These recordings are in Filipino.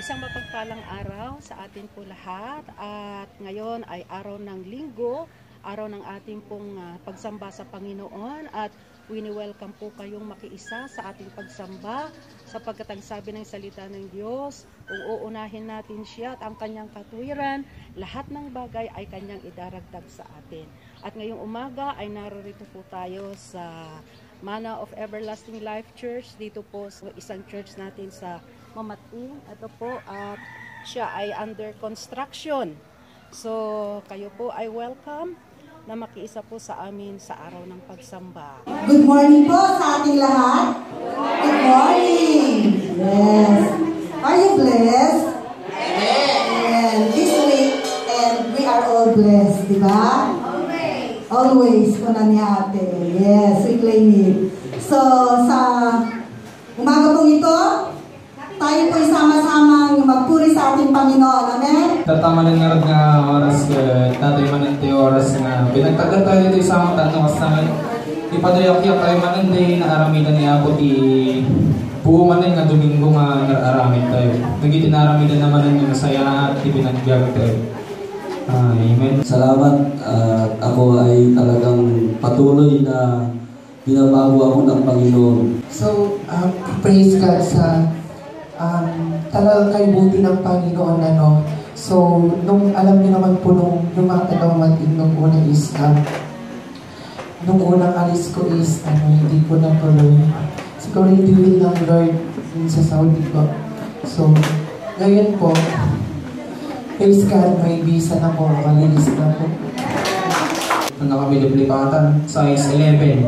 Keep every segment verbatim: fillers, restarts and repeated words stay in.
Isang mapagpalang araw sa atin po lahat at ngayon ay araw ng linggo, araw ng ating pong uh, pagsamba sa Panginoon at wini-welcome po kayong makiisa sa ating pagsamba sapagkat ang sabi ng salita ng Diyos, kung uunahin natin siya at ang kanyang katuwiran, lahat ng bagay ay kanyang idaragdag sa atin. At ngayong umaga ay narito po tayo sa Manna of Everlasting Life Church, dito po sa isang church natin sa Mamating. Ito po at siya ay under construction. So kayo po ay welcome na makiisa po sa amin sa araw ng pagsamba. Good morning po sa ating lahat. Good morning. Yes. Are you blessed? Amen. This week and we are all blessed, di ba? Always. Always ko na niya ate. Yes, we claim it. So sa umaga pong ito, tayo po'y sama-samang magpuri sa ating Panginoon. Amen? Tatama na nga nga oras ka, tatay manante oras nga. Binagtagan tayo dito isang tanong kas namin. Ipadayakyak tayo manante na aramidan ni Apo ti buo manin nga Domingo nga nararamid tayo. Nagitinaramidan naman ng masaya at ibinagbiag tayo. Ah, amen. Salamat at uh, ako ay talagang patuloy na binabago ako ng Panginoon. So, um, praise God sa Um, talagang kay buti ng Panginoon, ano. So, nung alam niyo naman po nung lumatalaw matin nung una is, um, nung unang alis ko is, ano, hindi ko natuloy. Siguro hindi will ng Lord sa Saudi ko. So, ngayon po, praise God, may visa na po, malilis na po. Ang nakabilip-lipatan, size eleven.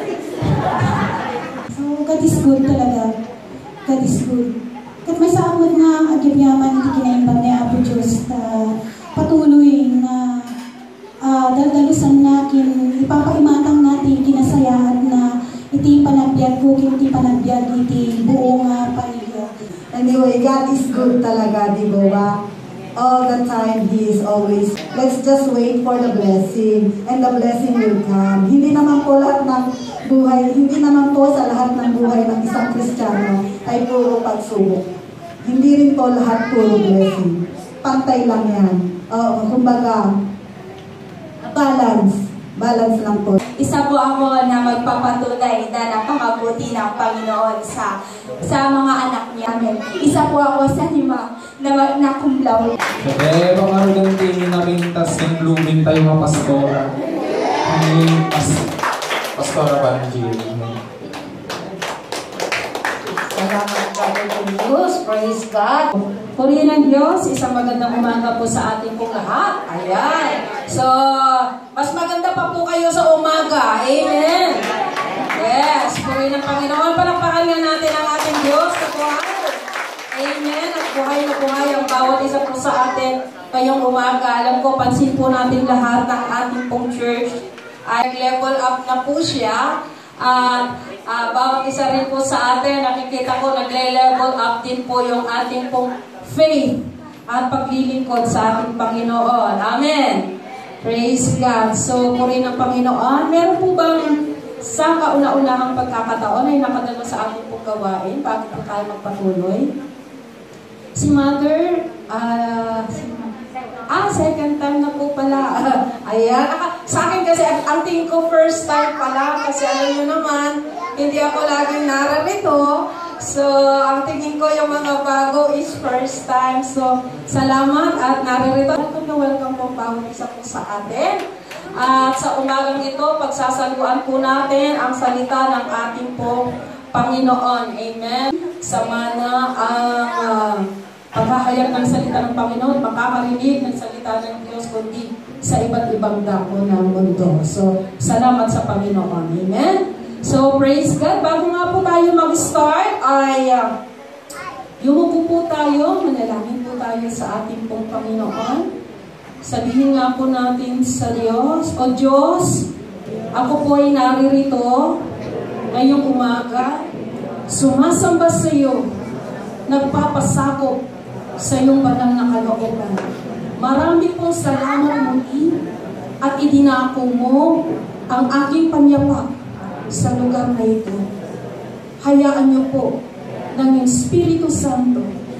So, God is good talaga. God is good. Kat may saamod nga agyayaman hindi kinaimbang ni Apo Diyos uh, patuloy na uh, daldalusan natin, ipapaimatang natin kinasayaan na iti panagbiag ko, iti panagbiag iti buong uh, pamilya. Anyway, God is good talaga, di ba? All the time, He is always. Let's just wait for the blessing and the blessing will come. Hindi naman po lahat ng buhay, hindi naman po sa lahat ng buhay ng isang Kristiyano ay puro pagsubok. Hindi rin po lahat puro blessing. Pantay lang yan. Oo, kumbaga, balance. Balance lang po. Isa po ako na magpapatunay na napakabuti ng Panginoon sa sa mga anak niya. Isa po ako sa lima na nakumlaw. Eh, pangaro ng tingin namin tas yung blooming tayo mga pastora. Ay, pas, pastora Banjiri. Salamat sa Diyos. Praise God. Purihin ng Diyos, isang magandang umaga po sa ating pong lahat. Ayan. So, mas maganda pa po kayo sa umaga. Amen. Yes. Purihin ng Panginoon. Palakpakan nga natin ang ating Diyos sa buhay. Amen. At buhay na buhay ang bawat isa po sa atin ngayong umaga. Alam ko, pansin po natin lahat ng ating pong church ay level up na po siya. At uh, bawat isa rin po sa atin, nakikita ko nagle-level up din po yung ating pong faith at paglilingkod sa ating Panginoon. Amen. Praise God. So, purihin ng Panginoon. Meron po bang sa kauna-unahang pagkakataon ay nakadalo sa ating pong gawain bago po tayo magpatuloy? Si Mother, ah, uh, si Ah, second time na po pala. Ayan. Sa akin kasi, ang tingin ko first time pala. Kasi alam nyo naman, hindi ako laging nararito. So, ang tingin ko yung mga bago is first time. So, salamat at nararito. Welcome na welcome po bawat isa po sa atin. At sa umagang ito, pagsasaluan po natin ang salita ng ating pong Panginoon. Amen. Sama na ang Uh, pagkakayag ng salita ng Panginoon, makakarinig ng salita ng Diyos kundi sa iba't ibang dako ng mundo. So, salamat sa Panginoon. Amen? So, praise God. Bago nga po tayo mag-start, ay uh, yumuko po tayo, manalangin po tayo sa ating pong Panginoon. Sabihin nga po natin sa Diyos, O Diyos, ako po ay naririto ngayong umaga, sumasamba sa iyo, nagpapasakop sa iyong banal na kalooban. Marami pong salamat muli at idinako mo ang aking panyapak sa lugar na ito. Hayaan niyo po ng Espiritu Santo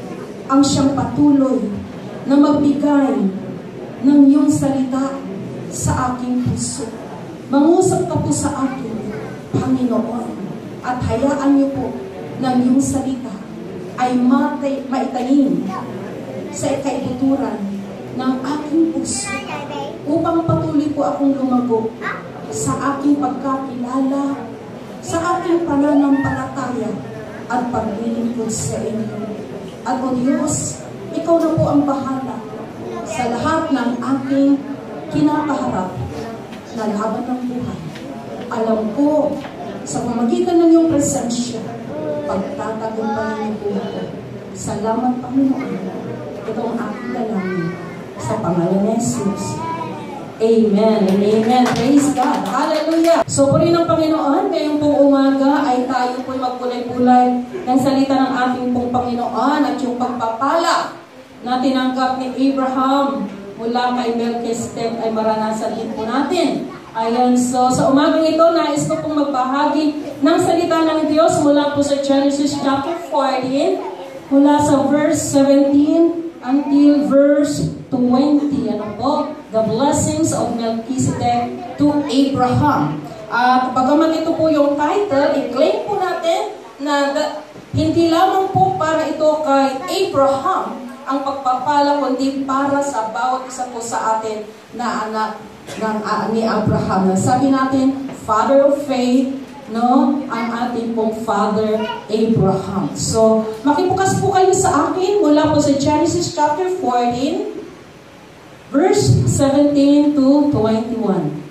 ang siyang patuloy na magbigay ng iyong salita sa aking puso. Mangusap ka po sa akin, Panginoon, at hayaan niyo po ng iyong salita ay matay, maitanim sa kaibuturan ng aking puso upang patuloy po akong lumago sa aking pagkakilala, sa aking pananampalataya at paglilingkod sa inyo. At o Diyos, ikaw na po ang bahala sa lahat ng aking kinapaharap na laban ng buhay. Alam ko, sa pamagitan ng iyong presensya, pagtatagumpayan niyo po ako. Salamat, Panginoon. Ito ang aking dalangin sa pangalan ni Jesus. Amen and amen. Praise God. Hallelujah. So, puri ng Panginoon, ngayong pong umaga ay tayo po'y magpulay-pulay ng salita ng ating pong Panginoon at yung pagpapala na tinanggap ni Abraham mula kay Melchizedek ay maranasan din po natin. Ayan, so sa umagang ito, nais ko pong magbahagi ng salita ng Diyos mula po sa Genesis chapter fourteen, mula sa verse seventeen until verse twenty. Ano po? The blessings of Melchizedek to Abraham. At bagaman ito po yung title, i-claim po natin na the, hindi lamang po para ito kay Abraham ang pagpapala, kundi para sa bawat isa po sa atin na anak ng uh, ni Abraham. Sabi natin, father of faith, no, ang ating pong father Abraham. So, makibukas po kayo sa akin mula po sa Genesis chapter fourteen, verse seventeen to twenty-one.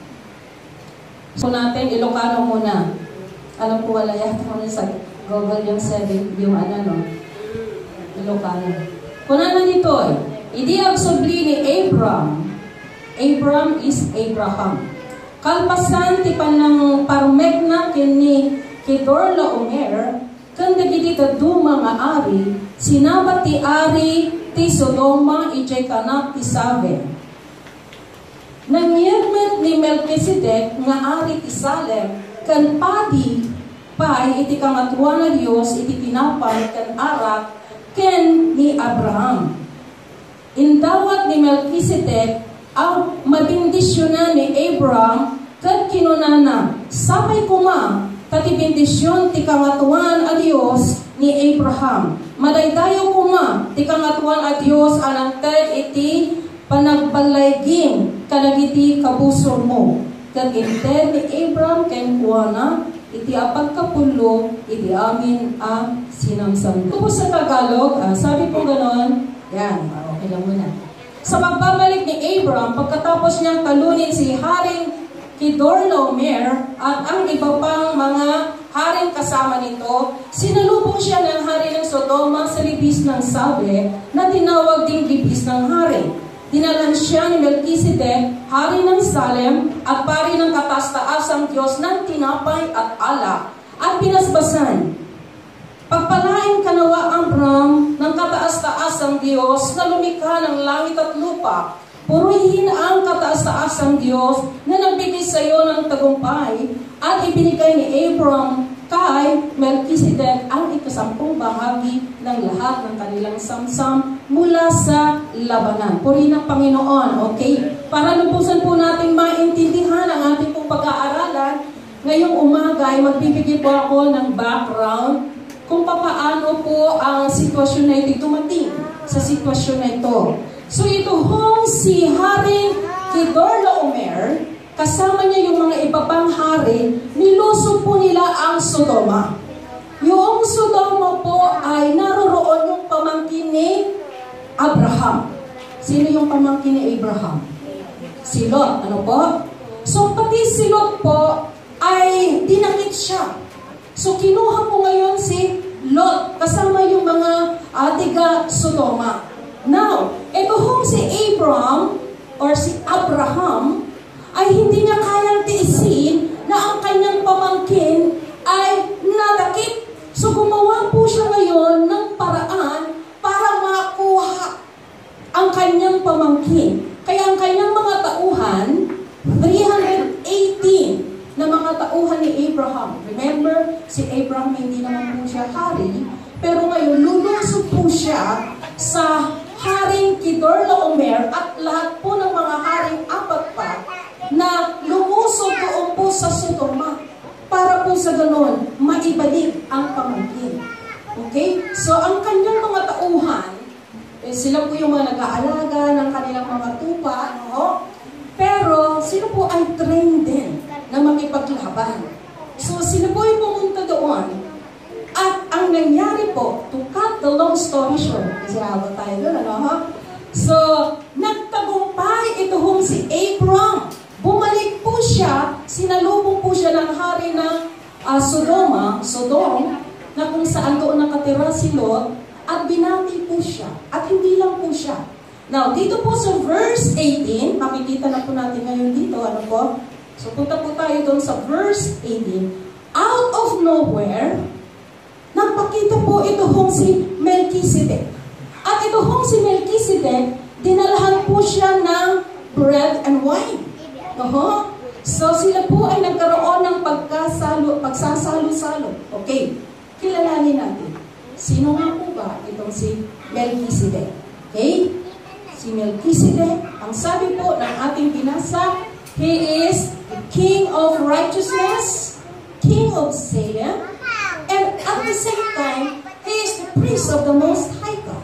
So natin, Ilocano muna. Alam ko wala yata muna sa Google yung seven, yung ano, no? Ilocano. Kuna na nito eh, idi absobli ni Abram. Abram is Abraham. Kalpasan ti panang parmegna kini Kedorlaomer, kanda giti kaduma nga ari, sinabat ti ari ti Sodoma ijay kanak ti Sabe. Nangyermet ni Melchizedek nga ari ti Salem, kan padi pay iti kamatwa na Diyos iti tinapay kan arak ken ni Abraham. Indawat ni Melchizedek ang mabindisyonan ni Abraham kat kinunana sapay kuma tati bindisyon ti kangatuan a Dios ni Abraham. Madaydayo kuma ti kangatuan a Dios anang ted iti panagbalaygging kanagiti kabusor mo. Kat inted ni Abraham ken kuana iti apagkapulo iti amin ang sinamsam. Ito sa Tagalog, ah, sabi po ganon, yan, okay lang muna. Sa pagbabalik ni Abraham, pagkatapos niyang talunin si Haring Kedorlaomer at ang iba pang mga haring kasama nito, sinalubong siya ng hari ng Sodoma sa libis ng Sabe na tinawag ding libis ng hari. Dinalan siya ni Melchizedek, hari ng Salem at pari ng kataas-taasang Diyos ng tinapay at alak at pinasbasan. Pagpalain ka nawa Abram ng kataas-taasang Diyos na lumikha ng langit at lupa. Purihin ang kataas-taasang Diyos na nagbigay sa iyo ng tagumpay at ibinigay ni Abram kay Melchizedek ang ikasampung bahagi ng lahat ng kanilang samsam mula sa labanan. Purihin ang Panginoon, okay? Para lubusan po natin maintindihan ang ating pong pag-aaralan, ngayong umaga ay magbibigay po ako ng background kung paano po ang sitwasyon na ito dumating sa sitwasyon na ito. So ito hong si Haring Kedorlaomer, kasama niya yung mga iba pang hari, niluso po nila ang Sodoma. Yung Sodoma po ay naroroon yung pamangkin ni Abraham. Sino yung pamangkin ni Abraham? Si Lot. Ano po? So pati si Lot po ay dinakit siya. So kinuha po ngayon si Lot kasama yung mga uh, tiga Sodoma. Now, ito hong si Abram or si Abraham ay hindi niya kayang tiisin na ang kanyang pamangkin ay nadakit. So gumawa po siya ngayon ng paraan para makuha ang kanyang pamangkin. Kaya ang kanyang mga tauhan, three hundred eighteen na mga tauhan ni Abraham. Remember, si Abraham hindi naman po siya hari, pero ngayon luluso po siya sa Haring Kedorlaomer at lahat po ng mga haring apat pa na lumusog doon po sa Sodoma para po sa ganon maibalik ang pamangkin. Okay? So, ang kanyang mga tauhan, eh, sila po yung mga nag-aalaga ng kanilang mga tupa, no? Pero, sila po ay trained din na makipaglaban. So, sila po ay pumunta doon. At ang nangyari po, to cut the long story short, kasi habang tayo doon, ano ha? So, nagtagumpay ito hong si Abram. Bumalik po siya, sinalubong po siya ng hari ng uh, Sodoma, Sodom, na kung saan doon nakatira si Lot, at binati po siya. At hindi lang po siya. Now, dito po sa verse eighteen, makikita na po natin ngayon dito, ano po? So, punta po tayo doon sa verse eighteen. Out of nowhere, nagpakita po ito hong si Melchizedek. At ito hong si Melchizedek, dinalahan po siya ng bread and wine. Uh-huh. So, sila po ay nagkaroon ng pagkasalo, pagsasalo-salo. Okay, kilalanin natin. Sino nga po ba itong si Melchizedek? Okay? Si Melchizedek, ang sabi po ng ating binasa, he is the King of Righteousness, King of Salem, and at the same time, he is the priest of the Most High God.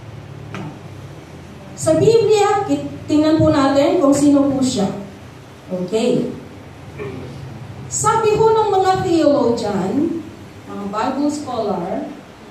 Sa Biblia, tingnan po natin kung sino po siya. Okay. Sabi ho ng mga theologian, mga Bible scholar,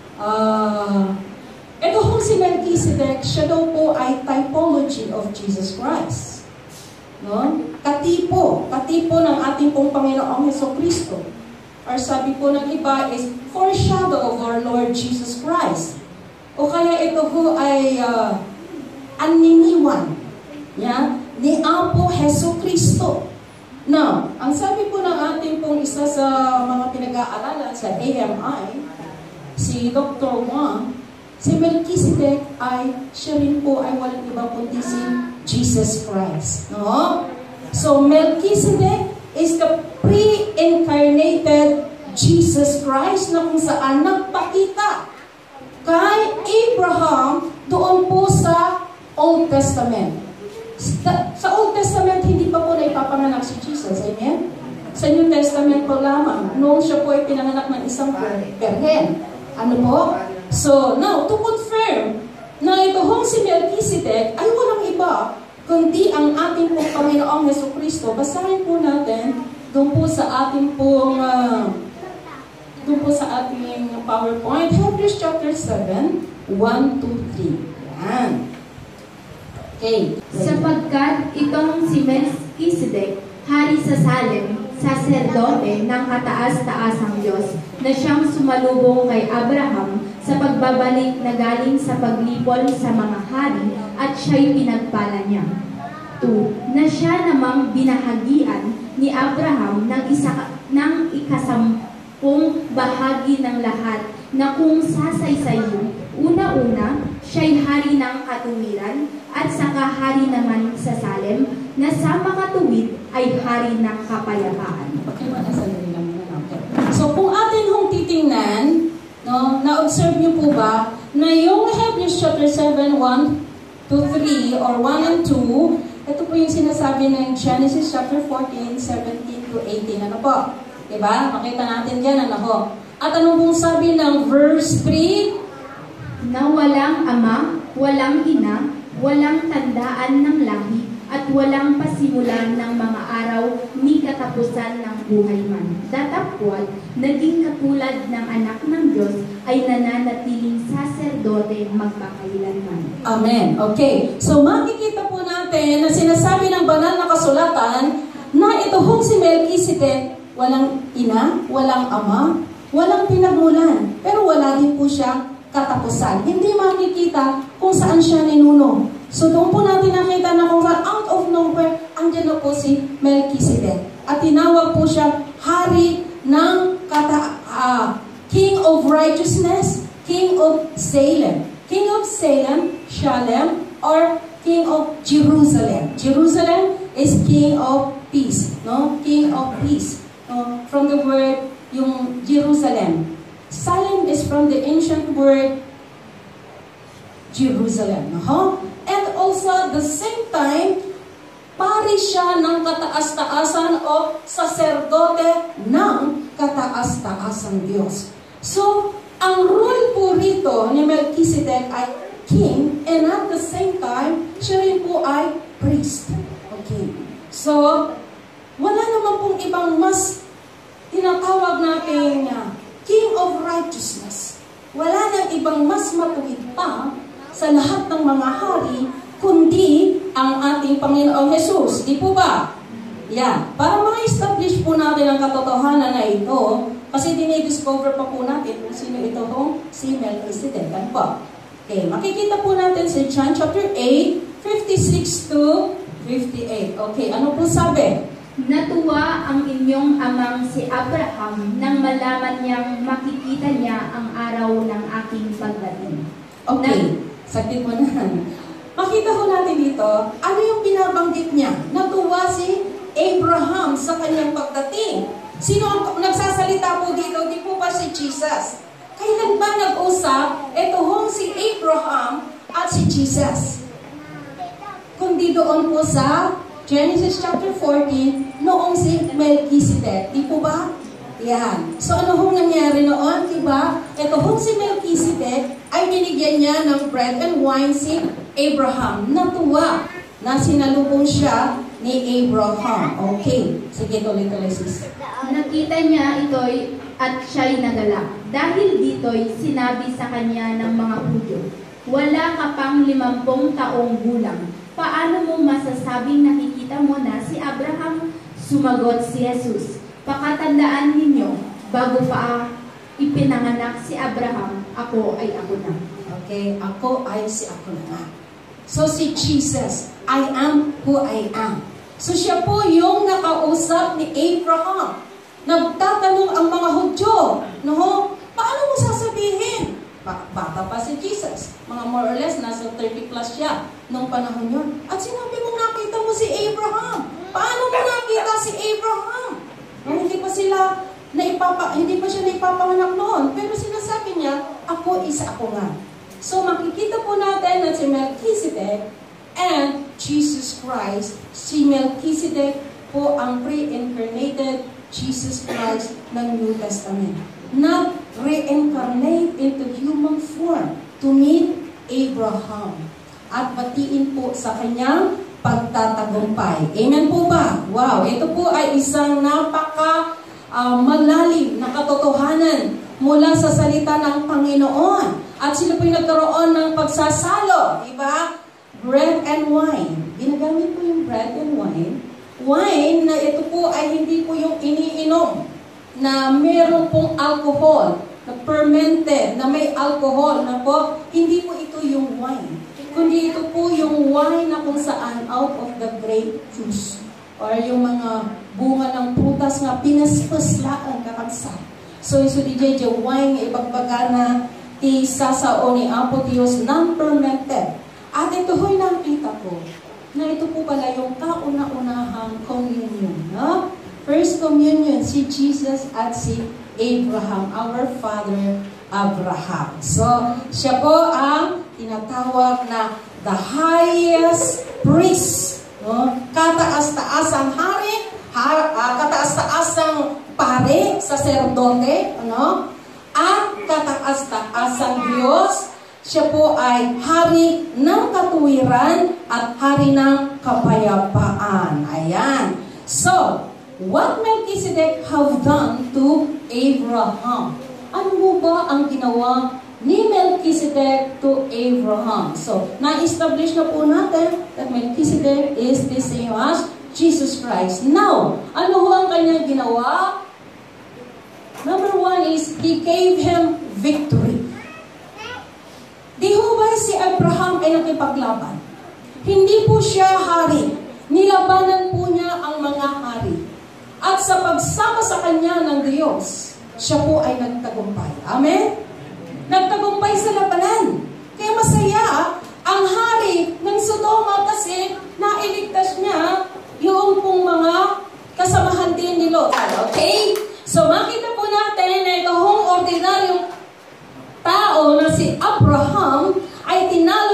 uh, ito ho si Melchizedek, siya daw po ay typology of Jesus Christ. No? Katipo, katipo ng ating pong Panginoong Hesukristo. Or sabi po ng iba is foreshadow of our Lord Jesus Christ. O kaya ito ho ay uh, aniniwan yeah, ni Apo Hesukristo. Now, ang sabi po ng ating pong isa sa mga pinag-aaralan sa A M I, si Doctor Wang, si Melchizedek ay siya rin po ay walang iba kundi si Jesus Christ. No? So, Melchizedek is the pre-incarnated Jesus Christ na kung saan nagpakita kay Abraham doon po sa Old Testament. Sa, sa Old Testament, hindi pa po na ipapanganak si Jesus. Amen? Sa New Testament po lamang, noong siya po ay pinanganak ng isang berhen. Ano po? So, now, to confirm na ito hong si Melchizedek ay walang iba kundi ang ating pong Panginoong Hesukristo. Basahin po natin doon po sa ating pong uh, doon po sa ating PowerPoint, Hebrews chapter seven, one to three. Yan. Okay. Sapagkat itong si Melchizedek, hari sa Salem, saserdote ng kataas-taasang Diyos, na siyang sumalubong kay Abraham sa pagbabalik na galing sa paglipol sa mga hari at siya'y pinagpala niya. two. Na siya namang binahagian ni Abraham ng, isa, ng ikasampung bahagi ng lahat na kung sasaysayin, una-una, siya'y hari ng katuwiran at saka hari naman sa Salem na sa makatuwid ay hari ng kapayapaan. So kung atin hong titingnan, no, na-observe niyo po ba na yung Hebrews chapter seven, one to three or one and two, ito po yung sinasabi ng Genesis chapter fourteen, seventeen to eighteen. Ano po? Diba? Makita natin dyan, ano po? At ano pong sabi ng verse three? Na walang ama, walang ina, walang tandaan ng lahi, at walang pasimulan ng mga araw ni katapusan ng buhay man. Datapwat, naging katulad ng anak ng Diyos, ay nananatiling saserdote magpakailanman. Amen. Okay. So makikita po natin na sinasabi ng banal na kasulatan na ito hong si Melchizedek, walang ina, walang ama, walang pinagmulan, pero wala din po siya katapusan. Hindi makikita kung saan siya ninuno. So doon po natin nakita na kung out of nowhere, andyan na po si Melchizedek. At tinawag po siya hari ng kata, uh, King of Righteousness, King of Salem. King of Salem, Shalem, or King of Jerusalem. Jerusalem is King of Peace. No? King of Peace. No? From the word, yung Jerusalem. Salem is from the ancient word Jerusalem. No? And also at the same time, pari siya ng kataas-taasan o saserdote ng kataas-taasang Diyos. So, ang role po rito ni Melchizedek ay king, and at the same time, siya rin po ay priest. Okay. So, wala naman pong ibang mas tinatawag natin uh, King of Righteousness. Wala nang ibang mas matuwid pa sa lahat ng mga hari, kundi ang ating Panginoong Jesus. Di po ba? Yan. Para ma-establish po natin ang katotohanan na ito, kasi dinidiscover pa po natin kung sino ito hong si Melchizedek. Yan po. Okay, makikita po natin sa John chapter eight, fifty-six to fifty-eight. Okay, ano po sabi? Natuwa ang inyong amang si Abraham nang malaman niyang makikita niya ang araw ng aking pagdating. Okay, saglit mo na. Makita ko natin dito, ano yung binabanggit niya? Natuwa si Abraham sa kanyang pagdating. Sino ang nagsasalita po dito? Di po ba si Jesus? Kailan ba nag-usap? Ito hong si Abraham at si Jesus. Kundi doon po sa Genesis chapter fourteen, noong si Melchizedek. Di po ba? Yan. So ano hong nangyari noon? Diba? Ito hong si Melchizedek ay binigyan niya ng bread and wine si Abraham. Natuwa na sinalubong siya ni Abraham. Okay. Sige, tuloy-tuloy sis. Nakita niya ito'y at siya'y nagalak. Dahil dito'y sinabi sa kanya ng mga Hudyo, wala ka pang limampung taong gulang. Paano mo masasabing nakikita mo na si Abraham? Sumagot si Jesus, pakatandaan ninyo, bago pa ipinanganak si Abraham, ako ay ako na. Okay, ako ay si ako na. So si Jesus, I am who I am. So siya po yung nakausap ni Abraham. Nagtatanong ang mga Hudyo, no? Paano mo sasabihin? Bata pa si Jesus. Mga more or less, nasa thirty plus siya nung panahon yun. At sinabi mo, nakita mo si Abraham. Paano mo nakita si Abraham? No, hindi pa sila naipapa, hindi pa siya naipapanganak noon. Pero sinasabi niya, ako is ako nga. So makikita po natin na si Melchizedek and Jesus Christ. Si Melchizedek po ang pre-incarnated Jesus Christ ng New Testament. Not reincarnate into human form to meet Abraham at batiin po sa kanyang pagtatagumpay. Amen po ba? Wow, ito po ay isang napaka uh, malalim na katotohanan mula sa salita ng Panginoon. At sila po yung nagkaroon ng pagsasalo, diba? Bread and wine. Ginagamit po yung bread and wine. Wine na ito po ay hindi po yung iniinom na meron pong alcohol, na fermented, na may alcohol, na po, hindi po ito yung wine. Kundi ito po yung wine na kung saan out of the grape juice or yung mga bunga ng prutas nga pinaspaslaan kakagsa. So, iso di J J wine nga ibagbaga na ti sasao ni Apo Diyos non-fermented. At ito ho'y nakita ko na ito po pala yung kauna-unahang communion, no? First communion, si Jesus at si Abraham, our father Abraham. So, siya po ang tinatawag na the highest priest. No? Kataas-taasang hari, ha, uh, kataas-taasang pare, saserdote, ano? At kataas-taasang Diyos. Siya po ay hari ng katuwiran at hari ng kapayapaan. Ayan. So, what Melchizedek have done to Abraham? Ano mo ba ang ginawa ni Melchizedek to Abraham? So, na-establish na po natin that Melchizedek is the same as Jesus Christ. Now, ano ho ang kanyang ginawa? Number one is, He gave him victory. Di ho ba si Abraham ay nakipaglaban? Hindi po siya hari. Nilabanan po niya ang mga hari. At sa pagsama sa kanya ng Diyos, siya po ay nagtagumpay. Amen? Nagtagumpay sa labanan. Kaya masaya ang hari ng Sodoma kasi nailigtas niya yung pong mga kasamahan din ni Lot. Okay? So makita po natin na itong ordinaryong tao na si Abraham ay tinalo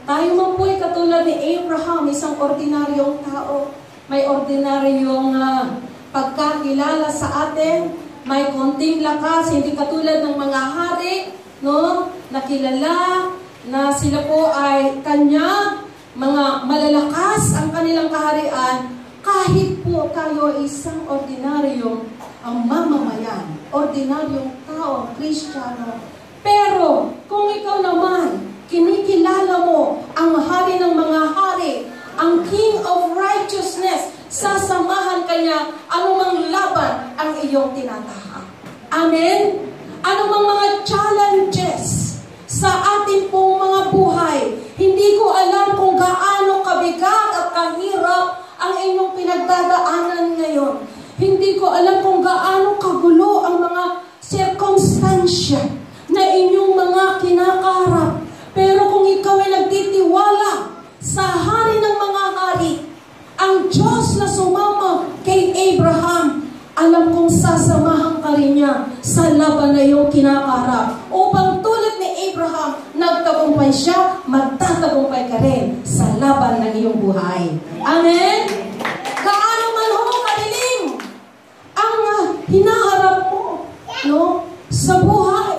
tayo man po ay katulad ni Abraham, isang ordinaryong tao. May ordinaryong uh, pagkakilala sa atin, may konting lakas, hindi katulad ng mga hari, no? Nakilala na sila po ay kanya, mga malalakas ang kanilang kaharian, kahit po kayo isang ordinaryong ang mamamayan, ordinaryong tao, Kristiyano. Pero kung ikaw naman, kinikilala mo ang hari ng mga hari, ang King of Righteousness, sasamahan kanya anumang laban ang iyong tinatahak. Amen? Anumang mga challenges sa ating pong mga buhay, hindi ko alam kung gaano kabigat at kahirap ang inyong pinagdadaanan ngayon. Hindi ko alam kung gaano kagulo ang mga sirkumstansya na inyong mga kinakaharap. Pero kung ikaw ay nagtitiwala sa hari ng mga hari, ang Diyos na sumama kay Abraham, alam kong sasamahan ka rin niya sa laban na iyong kinakaharap. Upang tulad ni Abraham, nagtagumpay siya, magtatagumpay ka rin sa laban ng iyong buhay. Amen? Kaano man ho kadilim ang uh, hinaharap mo, no, sa buhay,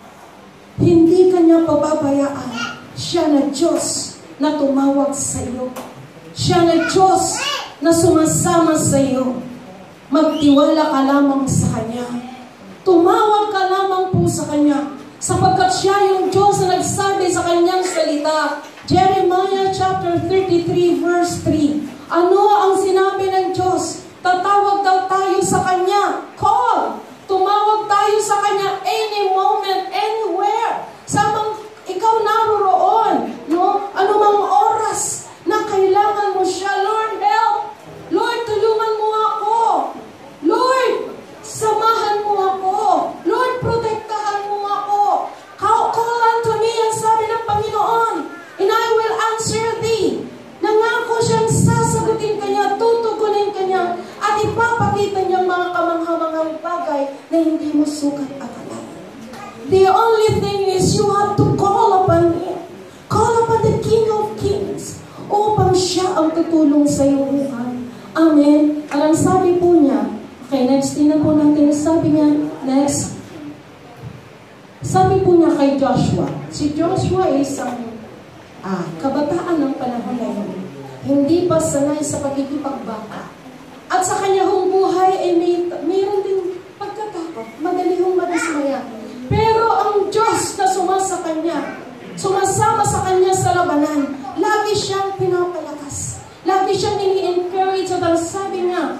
hindi kanya pababayaan. Siya na Diyos na tumawag sa iyo. Siya na Diyos na sumasama sa iyo. Magtiwala ka lamang sa Kanya. Tumawag ka lamang po sa Kanya. Sapagkat siya yung Diyos na nagsabi sa Kanyang salita. Jeremiah chapter thirty-three verse three. Ano ang sinabi ng Diyos? Tatawag daw tayo sa Kanya. Call! Tumawag tayo sa Kanya any moment, anywhere. Samang ikaw naroroon, no? Anumang oras na kailangan mo siya. Lord, help! Lord, tulungan mo ako. Lord, samahan mo ako. Lord, protektahan mo ako. Call, call unto me, ang sabi ng Panginoon, and I will answer thee. Nangako siyang sasagutin kanya, tutugunin kanya, at ipapakita niyang mga kamanghamanghang bagay na hindi mo sukat akalain. The only thing is you have to call upon Him. Call upon the King of Kings upang siya ang tutulong sa iyong buhay. Amen. At ang sabi po niya, okay, next din na po natin, sabi niya, next, sabi po niya kay Joshua, si Joshua ay isang ah, kabataan ng panahon na yun. Hindi pa sanay sa pagkikipagbaka. At sa kanya hong buhay ay may, mayroon din pagkatakot, madali hong madismaya. Pero ang Diyos na sumasa kanya, sumasama sa kanya sa labanan, lagi siyang pinapalakas. Lagi siyang ini-encourage at ang sabi niya,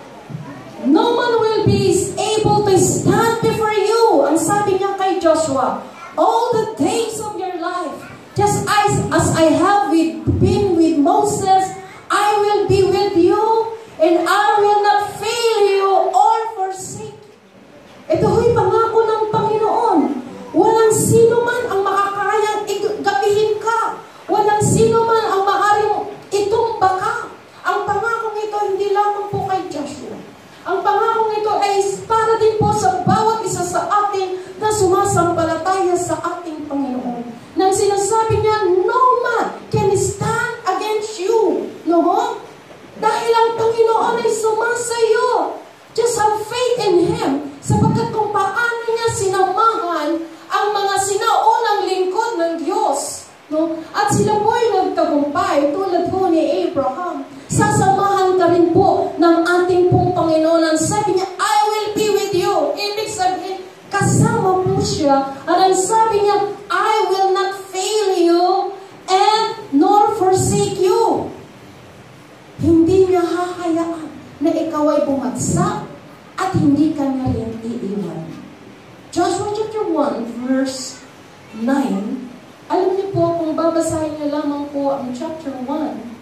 no man will be able to stand before you. Ang sabi niya kay Joshua, all the days of your life, just as, as I have with, been with Moses, I will be with you, and I will not fail you or forsake you. Ito ho'y pangako ng Panginoon. Walang sino man ang makakayang gabihin ka. Walang sino man ang maaaring itumba ka. Ang pangakong ito hindi lamang po kay Joshua. Ang pangakong ito ay para din po sa bawat isa sa atin na sumasampalataya sa ating Panginoon. Nang sinasabi niya, no man can stand against you. No? Dahil ang Panginoon ay sumasayo. Just have faith in Him. Sapagkat kung paano niya sinamahan ang mga sinaunang lingkod ng Diyos. No? At sila po ay nagtagumpay tulad po ni Abraham. Sasamahan ka rin po ng ating pong Panginoon. Ang sabi niya, I will be with you. Ibig sabihin, kasama po siya. At ang sabi niya, I will not fail you and nor forsake you. Hindi niya hahayaan na ikaw ay bumagsak at hindi ka niya rin iiwan. Joshua chapter one verse nine. Alam niyo po, kung babasahin niyo lamang po ang chapter one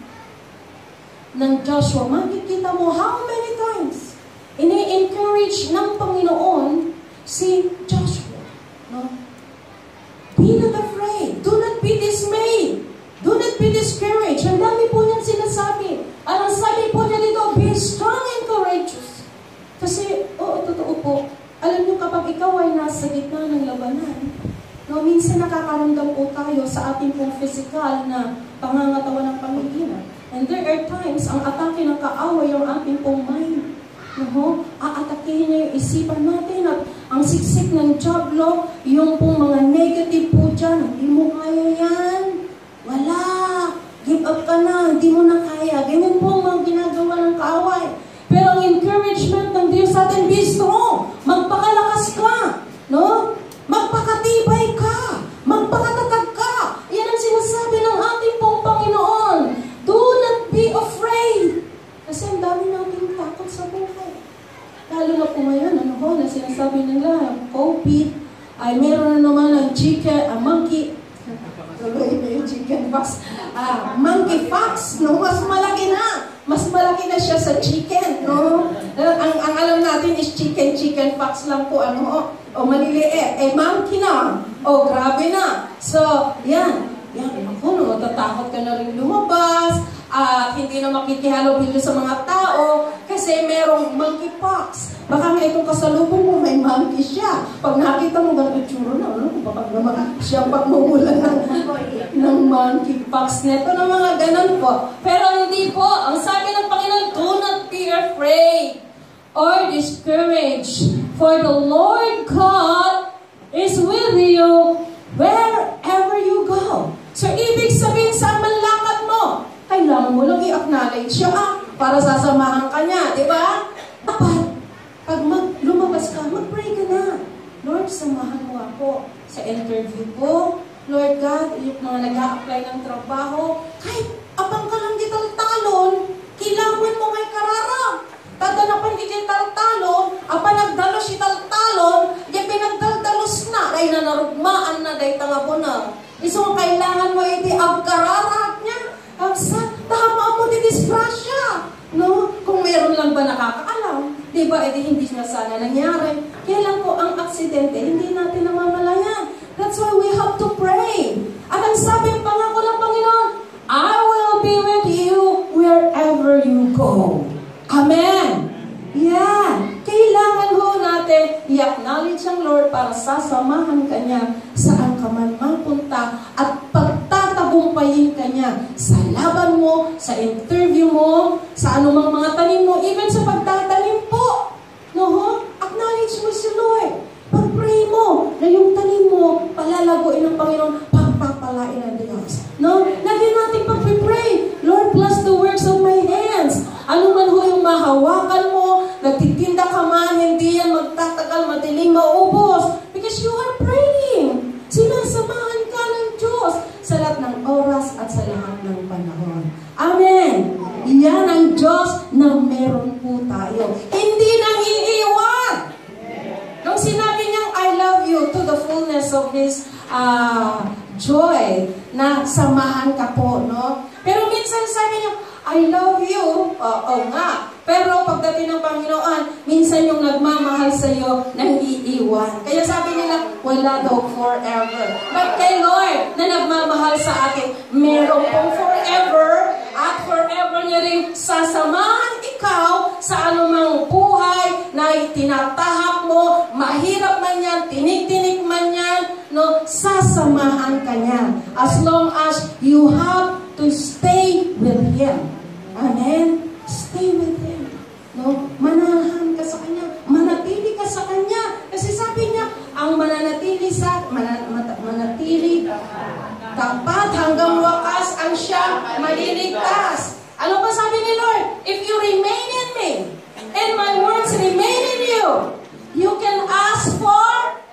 ng Joshua, makikita mo how many times ini-encourage ng Panginoon si Joshua. No? Be not afraid. Do not be dismayed. Do not be discouraged. Ang dami po niyang sinasabi. At ang sabi po niya dito, be strong and courageous. Kasi, oo, totoo po, alam niyo kapag ikaw ay nasa gitna ng labanan, no, No, minsan nakakaramdam po tayo sa ating pong physical na pangangatawan ng pamilya. And there are times, ang atake ng kaaway yung ating pong mind. No, aatakihin niya yung isipan natin at ang siksik ng diablo, yung pong mga negative po dyan, hindi mo kaya yan. Wala. Give up ka na, hindi mo na kaya. Ganyan po ang mga ginagawa ng kaaway. Pero ang encouragement ng Diyos sa atin, be strong. Magpakalakas ka. No? Magpakatibay ka. Magpakatatag ka. Yan ang sinasabi ng ating pong Panginoon. Do not be afraid. Kasi ang dami nating takot sa buhay. Lalo na po ngayon, ano ho, na sinasabi nila, COVID, ay meron na naman ang chicken, ang monkey, tuloy na yung chicken pox, ah, monkey pox, no? Mas malaki na. Mas malaki na siya sa chicken, no? Ang, ang alam natin is chicken, chicken pox lang po, ano ho, o maliliit, eh monkey na, o grabe na. So, yan, yan, ako, no, matatakot ka na rin lumabas, at hindi na makikihalubilo sa mga tao kasi merong monkeypox. Baka nga itong kasalubong mo, may monkey siya. Pag nakita mo, ganito tsuro na, ano? Baka naman siya pagmumulan ng, ng monkeypox neto na mga ganon po. Pero hindi po. Ang sabi ng Panginoon, do not be afraid or discouraged, for the Lord God is with you wherever you go. So, ibig sabihin, saan man lakad mo, kailangan mo lang i-acknowledge siya ah, para sasamahan ka niya, di ba? Dapat, pag mag lumabas ka, mag-pray ka na. Lord, samahan mo ako sa interview ko. Lord God, yung mga nag-a-apply ng trabaho, kahit abang ka lang di taltalon, kailangan mo may kararang. Tadanapan di di taltalon, apa nagdalo si taltalon, di pinagdaldalos na, ay nanarugmaan na, day tangabo na. Isang kailangan mo iti agkararag niya. Ang sa, tama mo di disgrasya. No? Kung meron lang ba nakakaalam, di ba, edi hindi na sana nangyari. Kaya lang po, ang aksidente, hindi natin namamalayan. That's why we have to pray. At ang sabi ng pangako ng Panginoon, I will be with you wherever you go. Amen. Yan. Kailangan ho natin i-acknowledge ang Lord para sasamahan ka niya saan ka man mapunta at pagtatagumpayin ka niya sa laban mo, sa interview mo, sa anumang mga tanim mo, even sa pagtatanim po. No, ho? Acknowledge mo si Lord. Pag-pray mo na yung tanim mo, palalaguin ng Panginoon, pagpapalain ng Diyos. No? Lagi natin pag-pray. Lord, bless the works of my hands. Ano man ho yung mahawakan mo, nagtitinda ka man, hindi yan magtatagal, madaling maubos. Because you are praying. Sinasamahan ka ng Diyos sa lahat ng oras at sa lahat ng panahon. Amen. Yan ang Diyos na meron po tayo. Hindi nang iiwan. Nung sinabi niyang, I love you to the fullness of His uh, joy, na samahan ka po, no? Pero minsan sabi niya, I love you. Oo oh, nga. Pero pagdating ng Panginoon, minsan yung nagmamahal sa iyo, nang iiwan. Kaya sabi nila, wala daw forever. But kay Lord, na nagmamahal sa atin, meron pong forever, at forever niya rin sasamahan ikaw sa anumang buhay na itinatahak mo, mahirap man yan, tinik-tinik man yan, no, sasamahan ka niya. As long as you have to stay with Him. Amen? Stay with Him. No? Manahan ka sa Kanya. Manatili ka sa Kanya. Kasi sabi niya, ang mananatili sa, man, mat, manatili tapat hanggang wakas ang siyang maliligtas. Ano ba sabi ni Lord? If you remain in me, and my words remain in you, you can ask for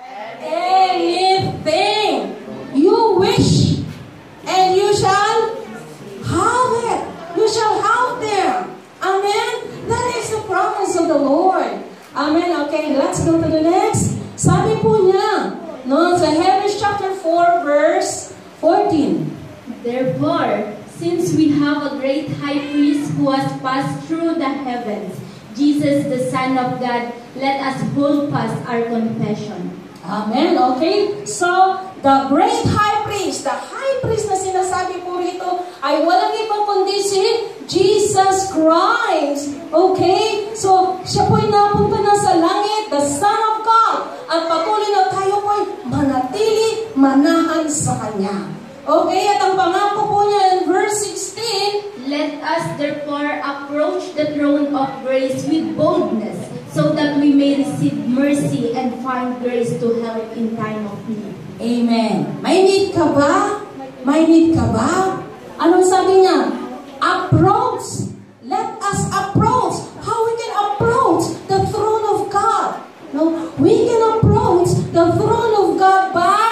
anything you wish, and you shall have it. You shall have them. Amen? That is the promise of the Lord. Amen? Okay, let's go to the next. Sabi po niya, no, sa Hebrews chapter four, verse fourteen. Therefore, since we have a great high priest who has passed through the heavens, Jesus, the Son of God, let us hold fast our confession. Amen. Okay? So, the great high priest, the high priest na sinasabi po rito, ay walang ibang kundi si Jesus Christ. Okay? So, siya po'y napunta na sa langit, the Son of God. At patuloy na tayo po'y manatili, manahan sa Kanya. Okay, at ang pangako po niya in verse sixteen, Let us therefore approach the throne of grace with boldness, so that we may receive mercy and find grace to help in time of need. Amen. May need ka ba? May need ka ba? Anong sabi niya? Approach. Let us approach. How we can approach the throne of God? No, we can approach the throne of God by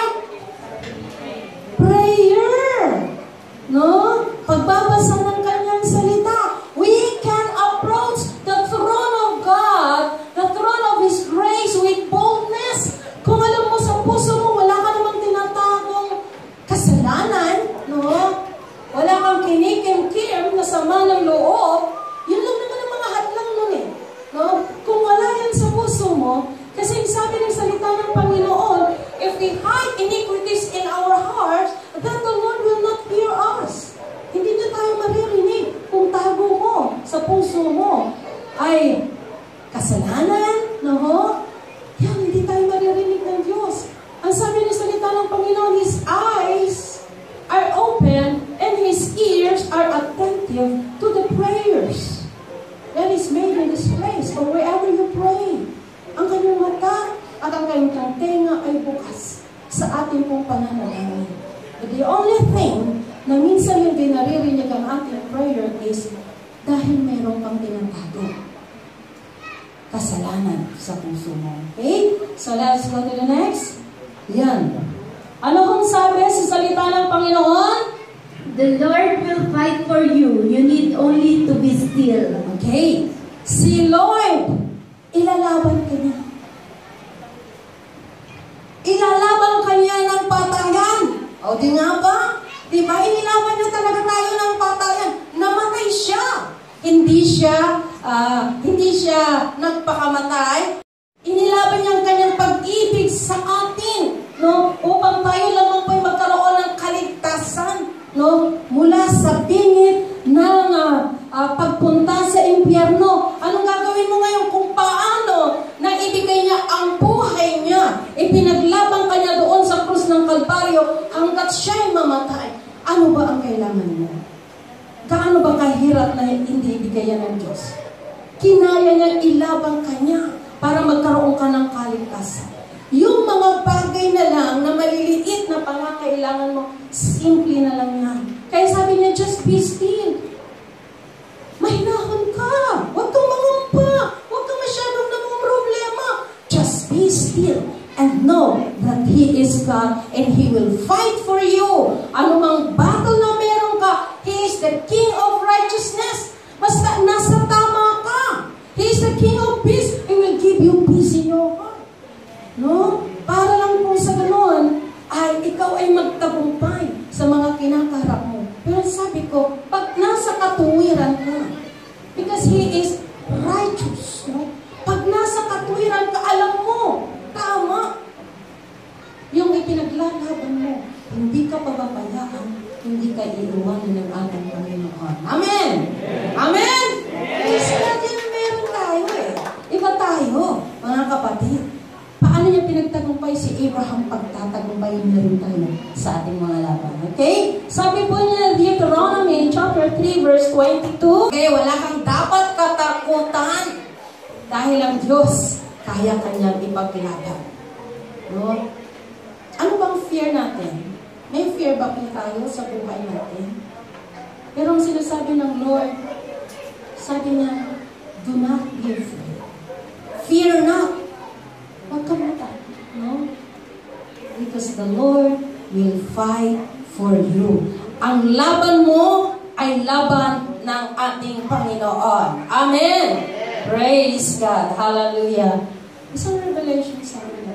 prayer. No? Pagbabasa ng Kanyang salita. We can approach the throne of God, the throne of His grace with boldness. Kung alam mo sa puso mo, wala ka namang tinatagong kasalanan, no? Wala kang kinikim-kim na sama ng loob, yun lang naman ang mga hadlang nun eh. No? Kung wala yan sa puso mo, kasi sabi ng salita ng Panginoon, if we hide iniquities in our hearts, then the Lord will not hear us. Hindi na tayo maririnig kung tago mo sa puso mo ay kasalanan, no? Yan, hindi tayo maririnig ng Diyos. Ang sabi ng salita ng Panginoon, His eyes are open and His ears are attentive to the prayers that is made in this place or wherever you pray. Ang kanyang mata at ang kanyang tenga ay bukas sa ating pong pananalangin. But the only thing na minsan hindi naririnig ang ating prayer is dahil mayroon kang tinatago. Kasalanan sa puso mo. Okay? So let's go to the next. Yan. Ano kung sabi sa salita ng Panginoon? The Lord will fight for you. You need only to be still. Okay. Si Lord, ilalaban ka niya. Ilalaban ka niya ng patayan. O di nga ba? Di ba? Inilaban niya talaga tayo ng patayan. Namatay siya. Hindi siya, uh, hindi siya nagpakamatay. Inilaban niya ang kanyang pag-ibig sa atin, no? Upang tayo lamang po'y magkaroon ng kaligtasan, no? Mula sa bingit ng uh, uh, pagpunta sa impyerno. Anong gagawin mo ngayon kung paano na ibigay niya ang buhay niya? Ipinaglaban ka niya doon sa krus ng Kalbaryo hanggat siya'y mamatay. Ano ba ang kailangan mo? Gaano ba kahirap na hindi ibigay yan ng Diyos? Kinaya niya ilabang ka niya para magkaroon ka ng kaligtasan. Yung mga bagay na lang na maliliit na pangangailangan mo, simple na lang yan. Kaya sabi niya, just be still. Mahinahon ka. Huwag kang mangumpa. Huwag kang masyadong namumroblema. Just be still and know that He is God and He will fight for you. Ano mang battle na meron ka, He is the King of righteousness. Basta nasa tama ka. He is the King of peace. He will give you peace in your heart. No? Para lang kung sa ganoon, ay ikaw ay magtagumpay sa mga kinakaharap mo. Pero sabi ko, pag nasa katuwiran ka, because He is righteous, no? Pag nasa katuwiran ka, alam mo, tama. Yung ipinaglalaban mo, hindi ka pababayaan, hindi ka iiwanan ng ating Panginoon. Amen! Amen! Kasi natin meron tayo eh. Iba tayo, mga kapatid. Paano niya pinagtagumpay si Abraham, pagtatagumpayin na rin tayo sa ating mga laban. Okay? Sabi po niya, Deuteronomy chapter three verse twenty-two, okay, wala kang dapat katakutan dahil ang Diyos kaya kanyang ipaglaban. No? Ano bang fear natin? May fear ba tayo sa buhay natin? Pero ang sinasabi ng Lord, sabi niya, do not be afraid. Fear not. Huwag ka matakot, no? Because the Lord will fight for you. Ang laban mo ay laban ng ating Panginoon. Amen! Praise God. Hallelujah. Isang revelation sa amin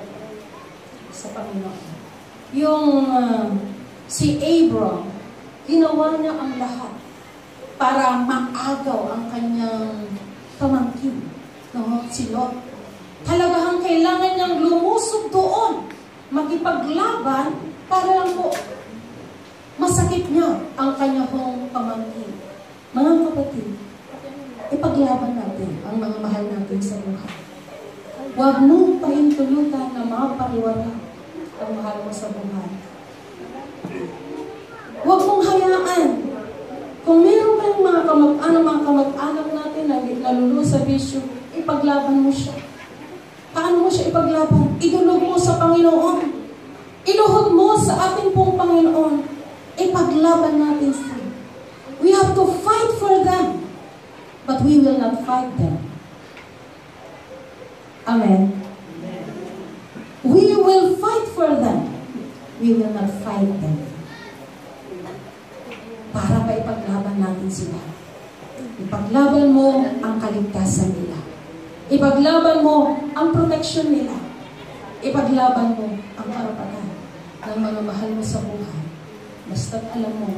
sa Panginoon. Yung uh, si Abram, ginawa niya ang lahat para maagaw ang kanyang pamangkin, no? Si Lot. Talagang kailangan niyang lumusog doon, makipaglaban para lang po masakit niya ang kanyang pamangkin. Mga kapatid, ipaglaban natin ang mga mahal natin sa buhay. Huwag mong pahintulutan na mapariwara ang mahal mo sa buhay. sa bisyo, ipaglaban mo siya. Paano mo siya ipaglaban? Idulog mo sa Panginoon. Iluhod mo sa ating pong Panginoon. Ipaglaban natin sila. We have to fight for them. But we will not fight them. Amen. We will fight for them. We will not fight them. Para pa ipaglaban natin sila. Ipaglaban mo ang kaligtasan nila. Ipaglaban mo ang protection nila. Ipaglaban mo ang karapatan ng mga mahal mo sa buhay. Basta't alam mo,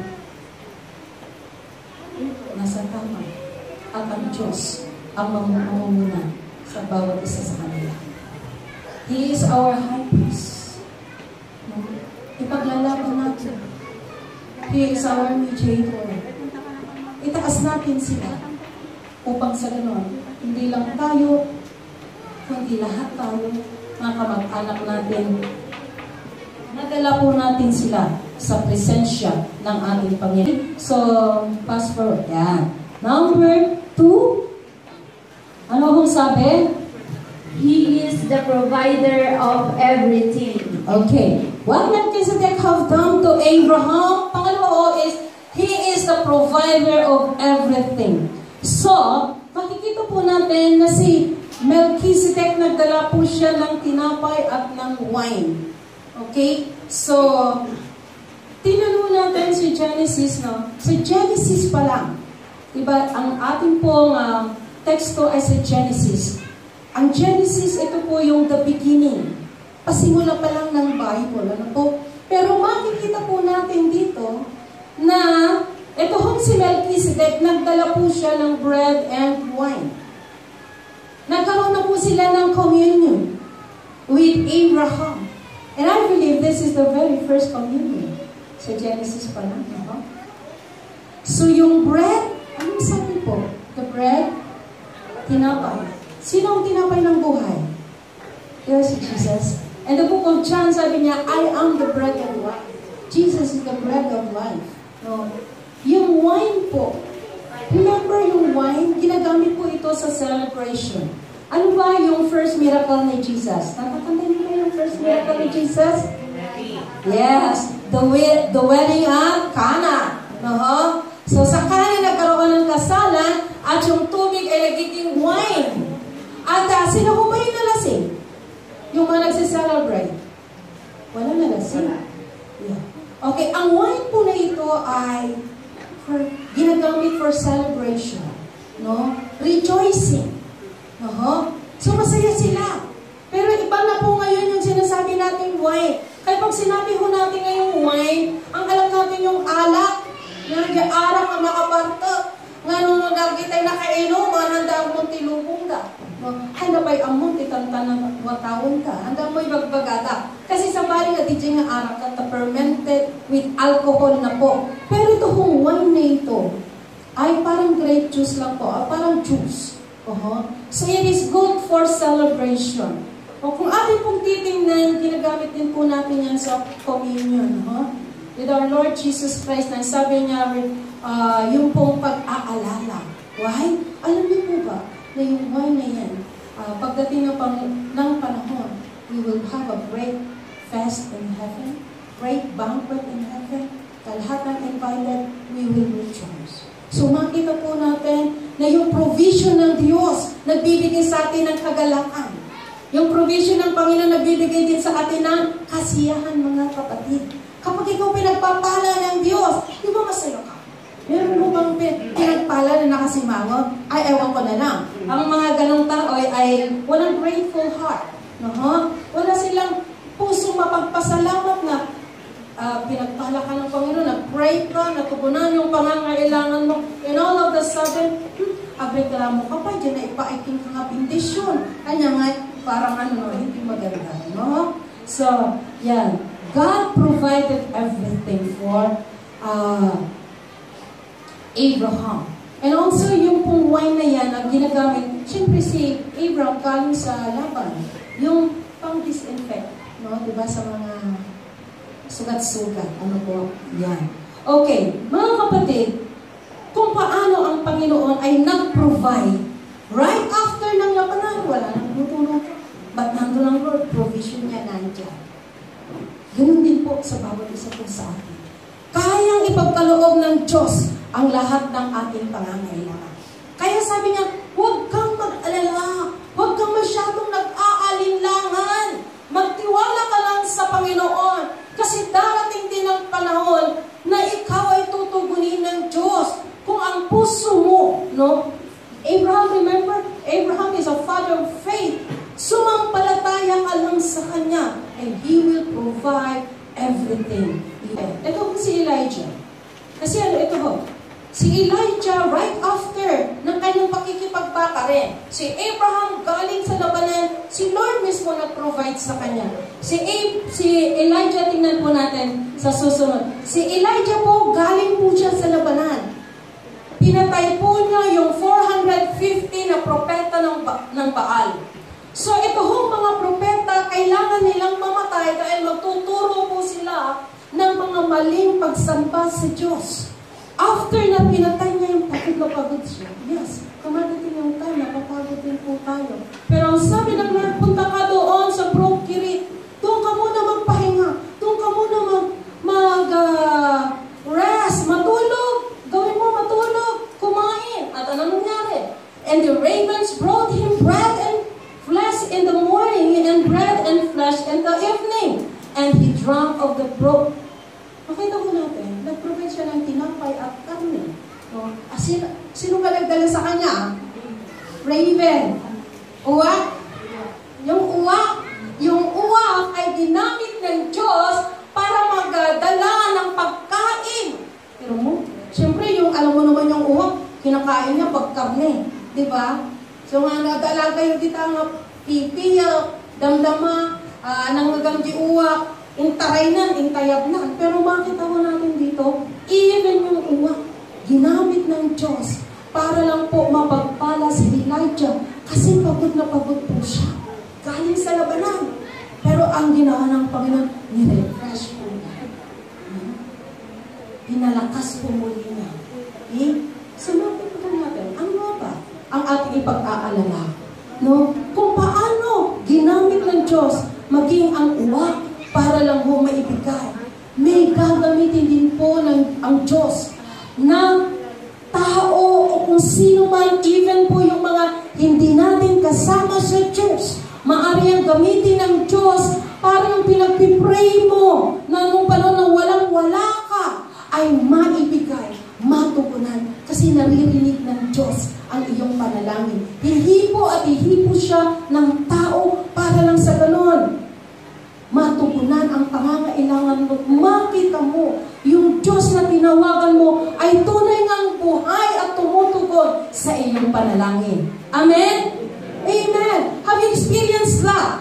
nasa tama at ang Diyos ang mamumuna sa bawat isa sa kanila. He is our high priest. Ipaglalaban natin. He is our mediator. Itaas natin sila upang sa ganon, hindi lang tayo, kundi lahat tayo, mga kamag-anak natin, nadala po natin sila sa presensya ng ating Panginoon. So, fast forward. Yan. Number two, ano kung sabi? He is the provider of everything. Okay. What Melchizedek have done to Abraham, pangalawa is, he is the provider of everything. So, makikita po natin na si Melchizedek, nagdala po siya ng tinapay at ng wine. Okay? So, tinanong natin si Genesis, no? Sa Genesis pa lang. Diba, ang ating pong uh, teksto ay sa Genesis. Ang Genesis, ito po yung the beginning. Pasimula pa lang ng Bible. Ano po? Pero makikita po natin dito na ito hong si Melchizedek, nagdala po siya ng bread and wine. Nagkaroon na po sila ng communion with Abraham. And I believe this is the very first communion. Sa Genesis pa lang. No? So yung bread, anong sabi po? The bread, tinapay. Sino ang tinapay ng buhay? There's Jesus. And the book of John, sabi niya, I am the bread of life. Jesus is the bread of life. No? Yung wine po, remember yung wine, ginagamit po ito sa celebration. Ano ba yung first miracle ni Jesus? Natatanda niyo ba yung first miracle ni Jesus? Yes, the, we the wedding at Cana. No? So sa Cana nagkaroon ng kasalan at yung tubig ay nagiging wine. At uh, sino po ba yung nalasing? Yung mga nagsiselebrate. Wala nalasing. Yeah. Okay, ang wine po na ito ay for, ginagamit for celebration. No? Rejoicing. No? So masaya sila. Pero iba na po ngayon yung sinasabi nating wine. Kaya pag sinabi ho natin ngayong wine, ang alam natin yung alak, yung arak ang makabarto, nga nung nagkitay na kainom, handa ang munti lubong da. No? Handa ba'y ang munti tanta ng watawon ka. Handa mo'y bagbagata. Kasi sa bali na D J nga arak ka, fermented with alcohol na po. Pero ito hong wine na ito, ay parang grape juice lang po, parang juice. Uh-huh. So it is good for celebration. O kung ating pong titingnan, ginagamit din po natin yan sa communion. Huh? With our Lord Jesus Christ, na sabi niya, uh, yung pong pag-aalala. Why? Alam niyo po ba, na yung wine na yan, uh, pagdating ng, pang, ng panahon, we will have a great fest in heaven, great banquet in heaven, kalahatan invited, we will rejoice. So makita po natin na yung provision ng Diyos nagbibigay sa atin ng kagalakan. Yung provision ng Panginoon nagbibigay din sa atin ng kasiyahan, mga kapatid. Kapag ikaw pinagpapala ng Diyos, di ba masaya ka? Meron mo bang pinagpala na nakasimangot? Ay, ewan ko na lang. Ang mga ganong tao ay, ay walang grateful heart. No? Wala silang pusong mapagpasalamat na Uh, pinagpala ka ng Panginoon, nag-pray ka, natugunan yung pangangailangan mo, and all of the sudden, hmm, abreklamo ka pa, dyan na ipaiking ka nga bindisyon. Kanya nga, parang ano, hindi maganda. No? So, yan. God provided everything for uh, Abraham. And also, yung pong wine na yan, ang ginagamit, siyempre si Abraham galing sa Laban, yung pang-disinfect, no? Diba sa mga sugat-sugat. Ano po? Yan. Okay. Mga kapatid, kung paano ang Panginoon ay nag-provide Right after ng labanan, wala nang tutulong. Ba't nandun ang Lord? Provision niya nandiyan. Ganun din po sa bawat isa po sa atin. Kayang ipagkaloob ng Diyos ang lahat ng ating pangangailangan. Kaya sabi niya, huwag kang mag-alala, huwag kang masyadong nag-aalinlangan. Magtiwala ka lang sa Panginoon. Kasi darating din ang panahon na ikaw ay tutugunin ng Diyos. Kung ang puso mo, no? Abraham, remember? Abraham is a father of faith. Sumampalataya ka lang sa Kanya and He will provide everything. Ito po si Elijah. Kasi ano ito ho? Si Elijah right after ng kanyang pakikipagpapare. Si Abraham galing sa labanan, si Lord mismo nag-provide sa kanya. Si, Ab si Elijah, tingnan po natin sa susunod. Si Elijah po, galing po siya sa labanan. Pinatay po niya yung four hundred fifty na propeta ng, ba ng Baal. So ito hong mga propeta, kailangan nilang mamatay dahil magtuturo po sila ng mga maling pagsamba sa Diyos. After na pinatay niya yung pagod na pagod siya, yes, kumadating yung time, napapagod din po tayo. Pero ang sabi ng Lord, punta ka doon sa Brook Kirit, doon ka muna magpahinga, doon ka muna mag, mag uh, rest, matulog, gawin mo matulog, kumain. At ano nangyari? And the ravens brought him bread and flesh in the morning, and bread and flesh in the evening. And he drank of the brook. Makita ko natin, nag-provide siya ng tinapay at karne. No? Sino, sino ka nagdala sa kanya? Raven. Uwak. Yung uwak, yung uwak ay ginamit ng Diyos para magdala ng pagkain. Pero mo, siyempre yung, alam mo naman yung uwak, kinakain niya pag karne. Diba? So nga nadala kayo dito ang pipiya, damdama, uh, nanggagang di uwak, intaray na, intayab na. Pero makita mo natin dito, even yung uwak, ginamit ng Diyos para lang po mapagpala si Elijah. Kasi pagod na pagod po siya. Galing sa labanan. Pero ang ginawa ng Panginoon, nirefresh po niya. Hmm? Pinalakas po muli niya. Eh? So makita natin, ano ba ang ating ipag-aalala? No? Kung paano ginamit ng Diyos maging ang uwak para lang ho maibigay. May gagamitin din po ng ang Diyos na tao o kung sino man, even po yung mga hindi natin kasama sa church, maaari ang gamitin ng Diyos para yung pinagpipray mo na nung panahon na walang-wala ka ay maibigay, matugunan kasi naririnig ng Diyos ang iyong panalangin. Hihipo at hihipo siya ng tao para lang sa ganon matugunan ang pangangailangan mo. Makita mo, yung Diyos na tinawagan mo ay tunay ngang buhay at tumutugon sa iyong panalangin. Amen? Amen. Have you experienced that?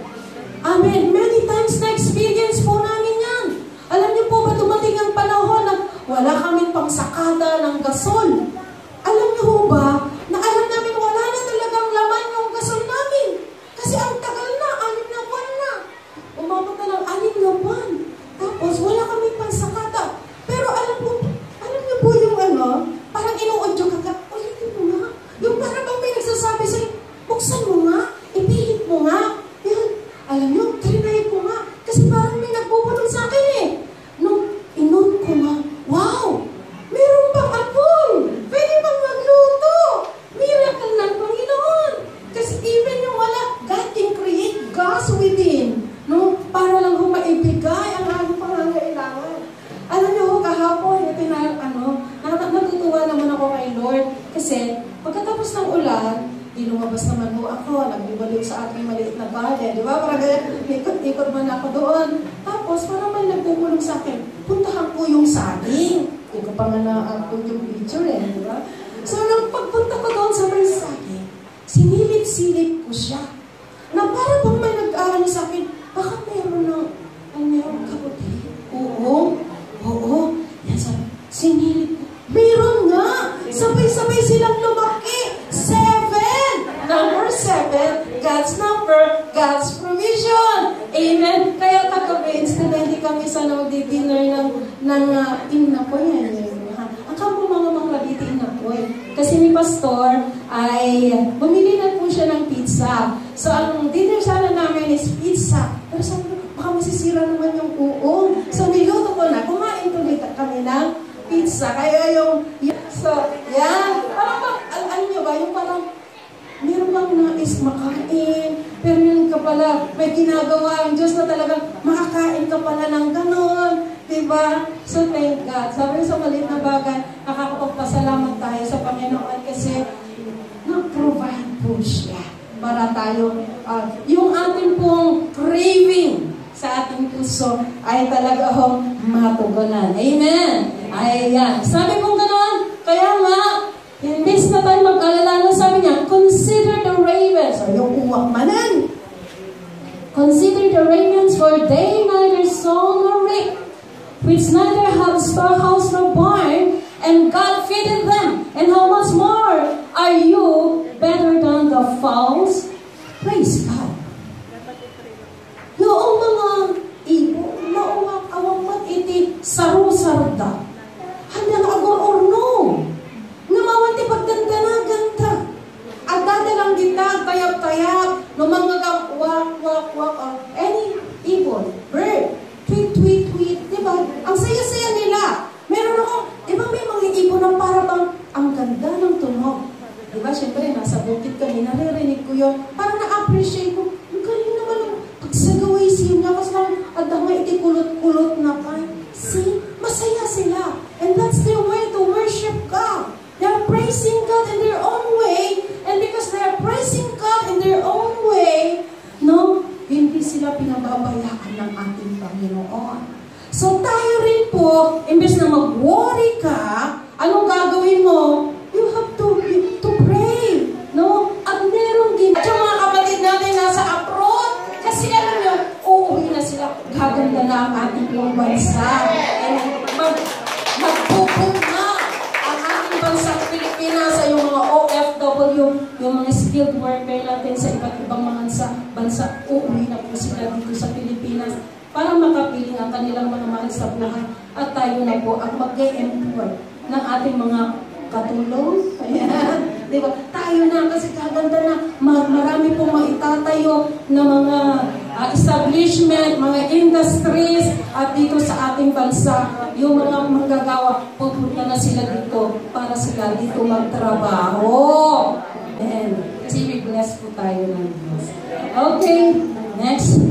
Amen. Many times na-experience po namin yan. Alam niyo po ba, dumating ang panahon na wala kaming pangsakada ng gasol. Alam niyo po ba, na alam namin wala na talagang laman yung gasol namin. Kasi ang tagal na, anim na buwan na. Umabot na lang anim na buwan. Tapos wala kaming pangsakada. Pero alam po, alam niyo po yung ano, parang inuudyo ka ka, ulitin mo nga. Yung parang bang may nagsasabi sa'yo, buksan mo nga, ipilit mo nga. Yan. Alam niyo, trinay ko nga. Kasi parang may nagpupulong sa akin eh. Nung inon ko nga, wow! Meron pang apoy! Pwede pang magluto! Miracle ng Panginoon! Kasi even yung wala, God can create gas within. No? Para lang humaibigay ang aking pangangailangan. Alam niyo, kahapon, ito na, ano, natutuwa naman ako kay Lord. Kasi, pagkatapos ng ulan, di lumabas naman po ako, nagbibaliw sa aking maliit na bale, di ba? Parang ikot-ikot man ako doon. Tapos, parang may nagpupulong sa akin, puntahan ko yung saging. Hindi ko pa nga na-upload yung picture eh, di ba? So, nung pagpunta ko doon sa may saging, sinilip-silip ko siya. Na para bang may nag-aano sa akin, baka meron ng, ay meron kabuti? Oo, oo. Yan sabi, sinilip ko. Meron nga! Sabay-sabay silang lumaki. Seven! Number seven, God's number, God's provision. Amen? Kaya kagabi, instead na hindi kami sana magdi-dinner ng, ng uh, inapoy. Ang kamo mga mga raditi inapoy. kasi ni Pastor ay bumili na po siya ng pizza. So, ang dinner sana namin is pizza. Pero sabi ko, baka masisira naman yung uong. So, niluto ko na. Kumain tuloy kami ng pizza. Kaya yung, yung so, yan. Parang, al alam nyo ba, yung parang, meron bang nais makain, pero yun ka pala, may ginagawa ang Diyos na talagang makakain ka pala ng ganon. Diba? So, thank God. Sabi sa maliit na bagay, nakakapagpasalamat tayo sa Panginoon kasi nag-provide po siya para tayo, uh, yung ating pong craving sa ating puso ay talaga hong matugunan. Amen! Ay, yan. Sabi pong ganon, kaya nga, imbis na tayo mag-alala, sabi niya, consider the ravens, o yung uwak manan. Consider the ravens, for they neither sow nor reap, which neither have storehouse nor barn, and God feedeth them. And how much more are you better than the fowls? Praise God. Yung mga ibo, nauwak awang mat iti saru-sarda. Handang agor or no. Ngamawan ti pagganda na ganda. Agada lang kita, tayap-tayap, no mga wak, wak, wak, or any ibon, bird, tweet, tweet, tweet, diba? Ang saya-saya nila. Meron ako, diba may mga ibon na para bang ang ganda ng tunog. Diba, syempre, nasa bukid kami, naririnig ko yun. Parang na-appreciate ko, ang galing naman ang pagsagaway siya niya, kasi lang, adamay iti kulot-kulot na pa. See, masaya sila. And that's their way to worship God. They're praising God in their own way, and because they're praising God in their own way, no, hindi sila pinababayaan ng ating Panginoon. So tayo rin po, imbes na mag-worry ka, anong gagawin mo? You have to, to pray, no? At meron din, at yung mga kapatid natin nasa abroad, kasi alam nyo, uuwi na sila, gaganda na ang ating buong bansa. And mag, magpupun na ang ating bansa Pilipinas sa yung mga O F W, yung mga skilled worker natin sa iba't ibang mga bansa, bansa, uuwi na po sila dito sa Pilipinas para makapiling ang kanilang mga mahal sa buhay. At tayo na po ang mag-e-employ ng ating mga katulong. Ayan. Diba? Tayo na kasi kaganda na marami pong maitatayo na mga uh, establishment, mga industries at dito sa ating bansa, yung mga manggagawa, pupunta na sila dito para sila dito magtrabaho. And kasi we bless po tayo ng Diyos. Okay, next.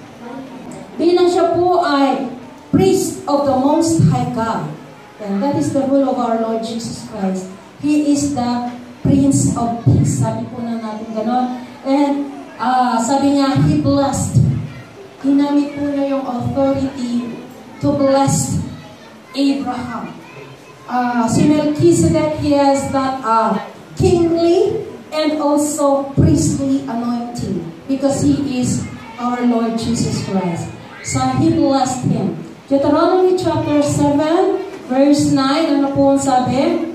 Bilang siya po ay priest of the Most High God. And that is the rule of our Lord Jesus Christ. He is the Prince of Peace. Sabi po na natin gano'n. And uh, sabi niya, He blessed. Ginamit po niya yung authority to bless Abraham. Uh, si Melchizedek, he has that uh, kingly and also priestly anointing because he is our Lord Jesus Christ. So He blessed him. Deuteronomy chapter seven, verse nine, ano po ang sabi?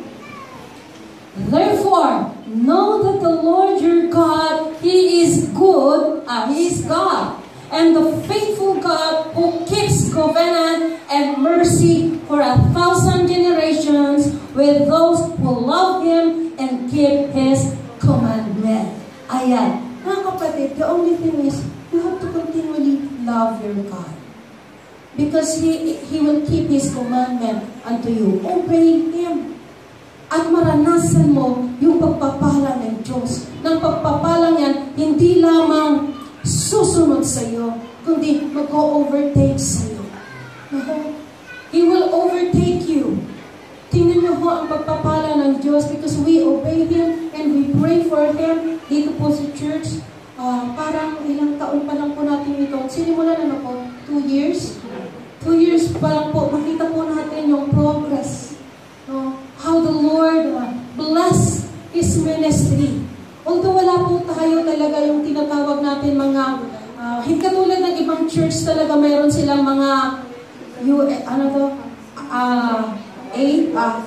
Therefore, know that the Lord your God, He is good, ah, He is God, and the faithful God who keeps covenant and mercy for a thousand generations with those who love Him and keep His commandment. Ayan. Mga kapatid, the only thing is, you have to continually love your God. Because He, He will keep His commandment unto you. Obey Him. At maranasan mo yung pagpapala ng Diyos. Nang pagpapala yan, hindi lamang susunod sa iyo, kundi mag-overtake sa iyo. He will overtake you. Tingnan niyo ho ang pagpapala ng Diyos because we obey Him and we pray for Him. Dito po sa church, uh, parang ilang taon pa lang po natin ito. Sinimulan na po? Two years? Two years pa lang po, makita po natin yung progress. No? How the Lord uh, bless His ministry. Although wala po tayo talaga yung tinatawag natin mga, uh, hindi katulad ng ibang church talaga, mayroon silang mga, you, eh, ano to, uh, eight, uh,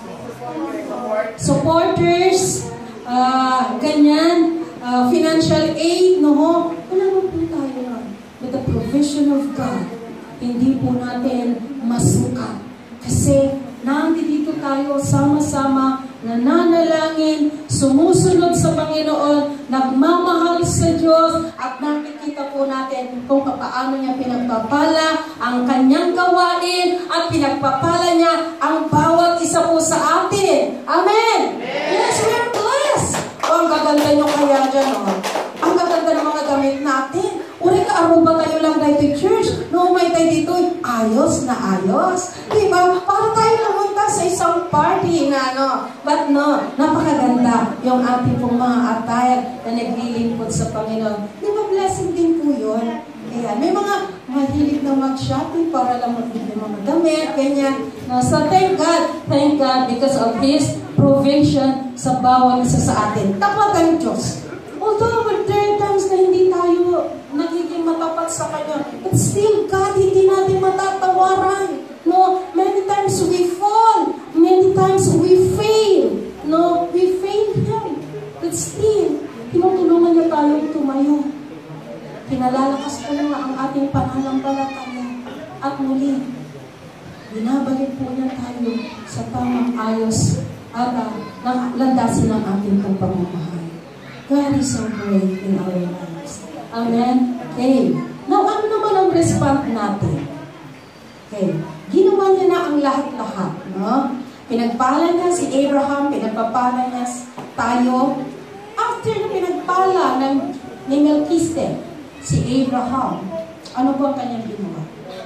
supporters, uh, ganyan, uh, financial aid, no? Wala mo po tayo nun. With the provision of God, hindi po natin masukat. Kasi nandito tayo sama-sama nananalangin, sumusunod sa Panginoon, nagmamahal sa Diyos, at nakikita po natin kung paano niya pinagpapala ang kanyang gawain at pinagpapala niya ang bawat isa po sa atin. Amen! Yes, we are blessed! O, ang gaganda nyo kaya dyan, o. Ang gaganda ng mga gamit natin. Uri ka, aruba tayo lang dito church. No, may tayo dito, ayos na ayos. Diba? Para tayo namunta sa isang party na ano. But no, napakaganda yung ating pong mga attire na naglilingkod sa Panginoon. Diba, blessing din po yun? Ayan, may mga mahilig na mag-shopping para lang magbili ng mga damit, ganyan. No, so thank God, thank God because of His provision sa bawat isa sa atin. Tapat ang Diyos. Although there are times na hindi tayo nagiging matapat sa Kanya, but still, God, hindi natin matatawaran. No, many times we fall. Many times we fail. No, we fail Him. But still, tinutulungan niya tayong tumayo. Pinalalakas po nga ang ating pananampalataya. At muli, binabalik po niya tayo sa tamang ayos at uh, landasin ang ating pagpamamahal. God is so great in our lives. Amen? Okay. Now, ano naman ang response natin? Okay. Ginawa niya na ang lahat-lahat. No? Pinagpala niya si Abraham, pinagpapala niya tayo. After na pinagpala ng, ni Melchizedek, si Abraham, ano po ang kanyang ginawa?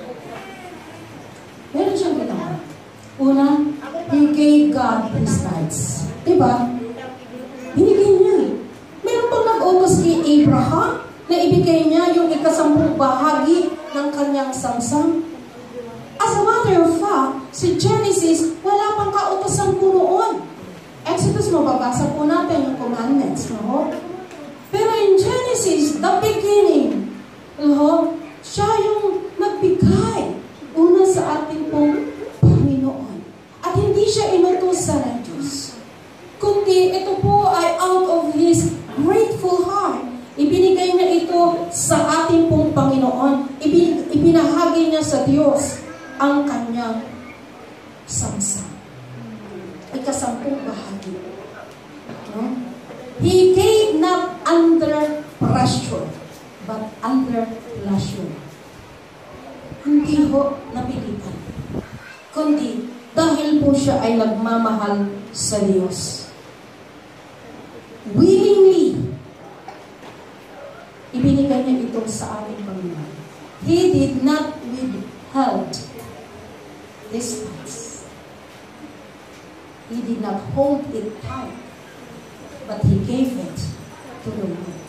Meron siyang ginawa. Una, he gave God his tithes. Diba? Binigay niya. Meron pang nag-utos kay Abraham na ibigay niya yung ikasampung bahagi ng kanyang samsam. As a matter of fact, si Genesis, wala pang kautosan po noon. Exodus, mababasa po natin yung commandments, no? Pero in Genesis, the beginning, no? Siya yung nagbigay una sa ating pong Panginoon. At hindi siya inutusan ng Diyos. Kundi ito po ay out of His grateful heart. Ibinigay niya ito sa ating pong Panginoon. Ibin, ibinahagi niya sa Diyos ang kanyang samsam. Ikasampung bahagi. No? He gave not under pressure, but under pleasure. Hindi ho napilitan. Kundi dahil po siya ay nagmamahal sa Diyos. Willingly, ibinigay niya ito sa ating Panginoon. He did not withhold this tithes. He did not hold it tight, but He gave it to the Lord.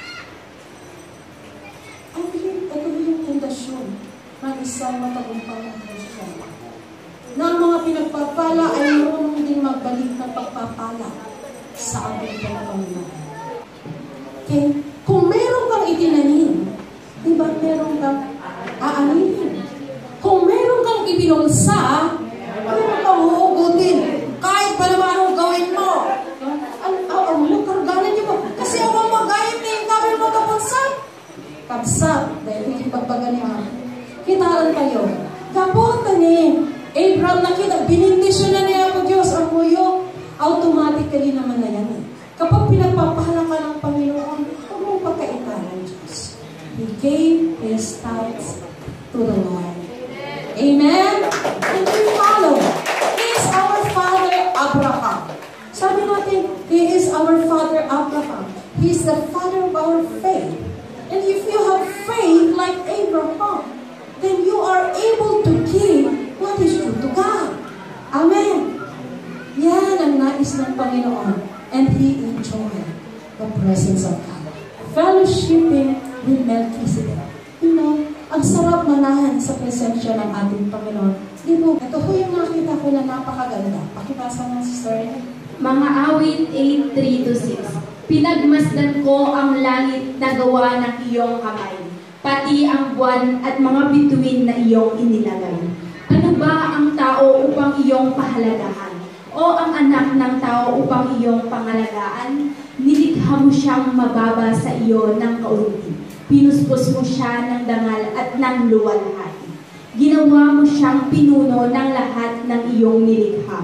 I believe ito yung pundasyon ng isang matagumpang Kristiyan. Na ang mga pinagpapala ay marunong din magbalik ng pagpapala sa ating Panginoon. Okay? Kung meron kang itinanim, di ba meron kang aaninin? Kung meron kang ibinulsa, meron kang huhugutin. Kahit pa naman anong gawin mo. Oo, mo, karganan niyo mo. Kasi ako magayit na yung kami mo kapagsak. Kapsat, dahil hindi pagpaganin mo. Kitaran kayo. Kaputan eh. Abraham nakita, binindisyon na niya po Diyos ang muyo. Automatically naman na yan eh. Kapag pinagpapahala ka ng Panginoon, huwag mong pagkaitan ng Diyos. He gave His tithes to the Lord. Amen? And we follow. He is our Father Abraham. Sabi natin, He is our Father Abraham. He is the Father of our faith. And if you have faith like Abraham, then you are able to give what is due to God. Amen. Yan ang nais ng Panginoon. And He enjoyed the presence of God. Fellowshipping with Melchizedek. You know, ang sarap manahan sa presensya ng ating Panginoon. Di ba? Ito po yung nakita ko na napakaganda. Pakibasa ng sister. Mga awit eight, three to six. Pinagmasdan ko ang langit na gawa ng iyong kamay, pati ang buwan at mga bituin na iyong inilagay. Ano ba ang tao upang iyong pahalagahan? O ang anak ng tao upang iyong pangalagaan? Nilikha mo siyang mababa sa iyo ng kaunti. Pinuspos mo siya ng dangal at ng luwalhati. Ginawa mo siyang pinuno ng lahat ng iyong nilikha.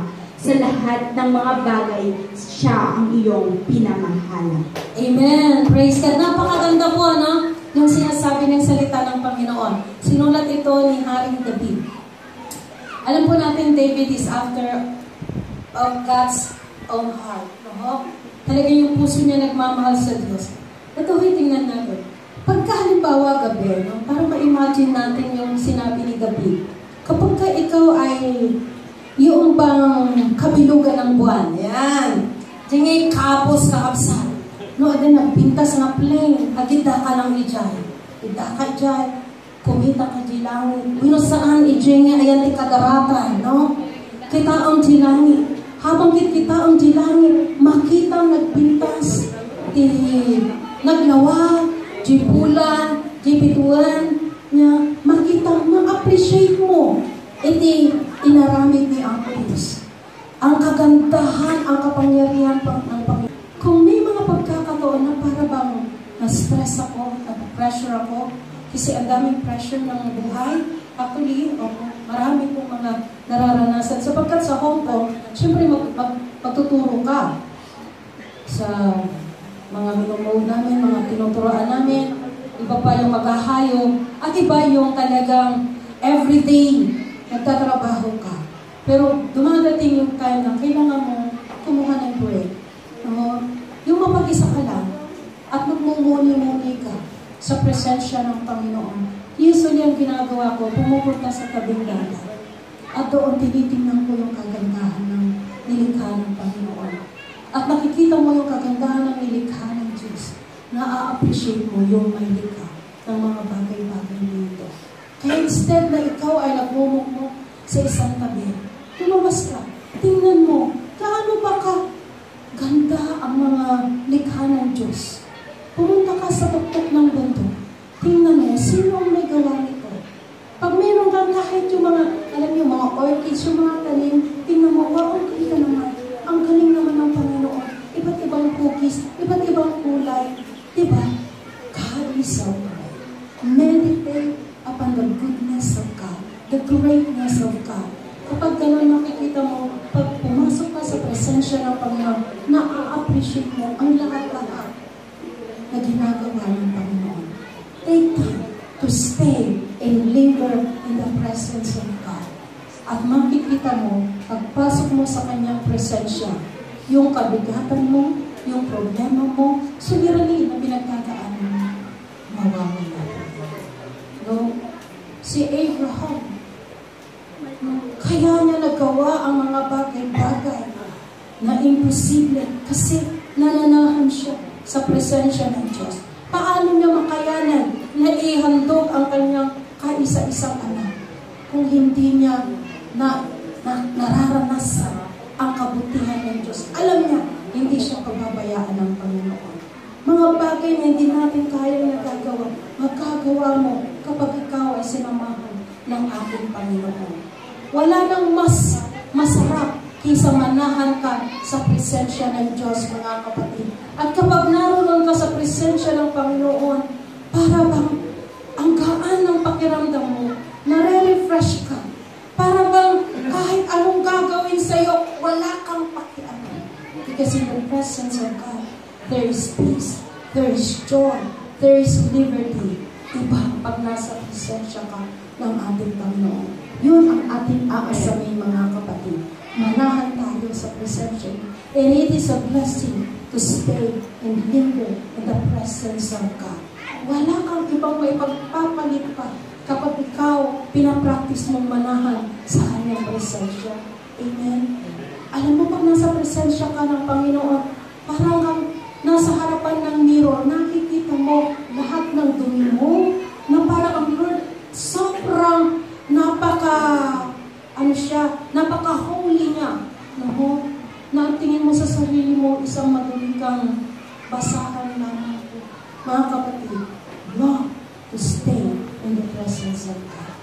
sa lahat ng mga bagay, siya ang iyong pinamahala. Amen. Praise God. Napakaganda po, ano? Yung sinasabi ng salita ng Panginoon. Sinulat ito ni Haring David. Alam po natin, David is after of God's own heart. No? Talaga yung puso niya nagmamahal sa Diyos. Ito, tingnan natin. Pagka halimbawa gabi, no? Para ma-imagine natin yung sinabi ni David. Kapag ka ikaw ay yung bang kabilugan ng buwan, yan. Tingay kapos kakapsat. No, adin nagpintas nga plane, agita ka ng ijay. Ida ka ijay, kumita ka di langit. Wino saan ijay nga ayan di kadaratan, no? Kita ang di langit. Habang kita ang di langit, makita ang nagpintas, di naglawa, di bulan, di bituan, niya, makita, ma-appreciate mo. Iti inaramid ni ang Diyos. Ang kagandahan, ang kapangyarihan ng Panginoon. Kung may mga pagkakataon na para bang na-stress ako, na-pressure ako, kasi ang daming pressure ng buhay, actually, oh, marami pong mga nararanasan. Sapagkat sa Hong Kong, syempre mag, mag, magtuturo ka sa mga minumod namin, mga tinuturoan namin, iba pa yung maghahayo, at iba yung talagang everyday nagtatrabaho ka. Pero dumadating yung time na kailangan mo kumuha ng break. No? Yung mapag-isa ka lang at magmumuni-muni ka sa presensya ng Panginoon. Usually ang ginagawa ko, pumupunta sa tabing dagat. At doon tinitingnan ko yung kagandahan ng nilikha ng Panginoon. At nakikita mo yung kagandahan ng nilikha ng Diyos. Na-appreciate mo yung may likha ng mga bagay-bagay nito. Kaya instead na ikaw ay nagmumukmok sa isang tabi, lumabas ka, tingnan mo, gaano ba ka ganda ang mga likha ng Diyos. Pumunta ka sa tuktok ng bundok, tingnan mo, sino ang may gawa nito? Pag meron kang kahit yung mga, alam niyo, mga orchids, yung mga talim, tingnan mo, wow, ang galing naman. Ang galing naman ng Panginoon. Iba't ibang cookies, iba't ibang kulay. Diba? God is so great. Meditate upon the goodness of God, the greatness of God. Kapag gano'n makikita mo, pag pumasok ka sa presensya ng Panginoon, na-appreciate mo ang lahat-lahat na ginagawa ng Panginoon. Take time to stay and linger in the presence of God. At makikita mo, pagpasok mo sa kanyang presensya, yung kabigatan mo, yung problema mo, suliranin na pinagkakaanan mo, mawawala. No? Si Abraham, kaya niya nagawa ang mga bagay-bagay na imposible kasi nananahan siya sa presensya ng Diyos. Paano niya makayanan na ihandog ang kanyang kaisa-isang anak kung hindi niya na, na nararanasan ang kabutihan ng Diyos? Alam niya, hindi siya pababayaan ng Panginoon. Mga bagay na hindi natin kayang nagagawa, magkagawa mo kapag ikaw ay sinamahan ng ating Panginoon. Wala nang mas masarap kaysa manahan ka sa presensya ng Diyos, mga kapatid. At kapag naroon ka sa presensya ng Panginoon, para bang ang gaan ng pakiramdam mo, nare-refresh ka. Para bang kahit anong gagawin sa'yo, wala kang pakialam. Because in the presence of God, there is peace, there is joy, there is liberty. Diba? Pag nasa presensya ka ng ating Panginoon. Yun ang ating aasamin, mga kapatid. Manahan tayo sa presensya. And it is a blessing to stay and linger in the presence of God. Wala kang ibang may pagpapalit pa kapag ikaw pinapractice mong manahan sa kanyang presensya. Amen? Alam mo, pag nasa presensya ka ng Panginoon, parang kang nasa harapan ng mirror, nakikita mo lahat ng dumi mo, na parang ang Lord, sobrang napaka, ano siya, napaka-holy niya. No? Na tingin mo sa sarili mo, isang madumi kang basahan lamang. Mga kapatid, long to stay in the presence of God.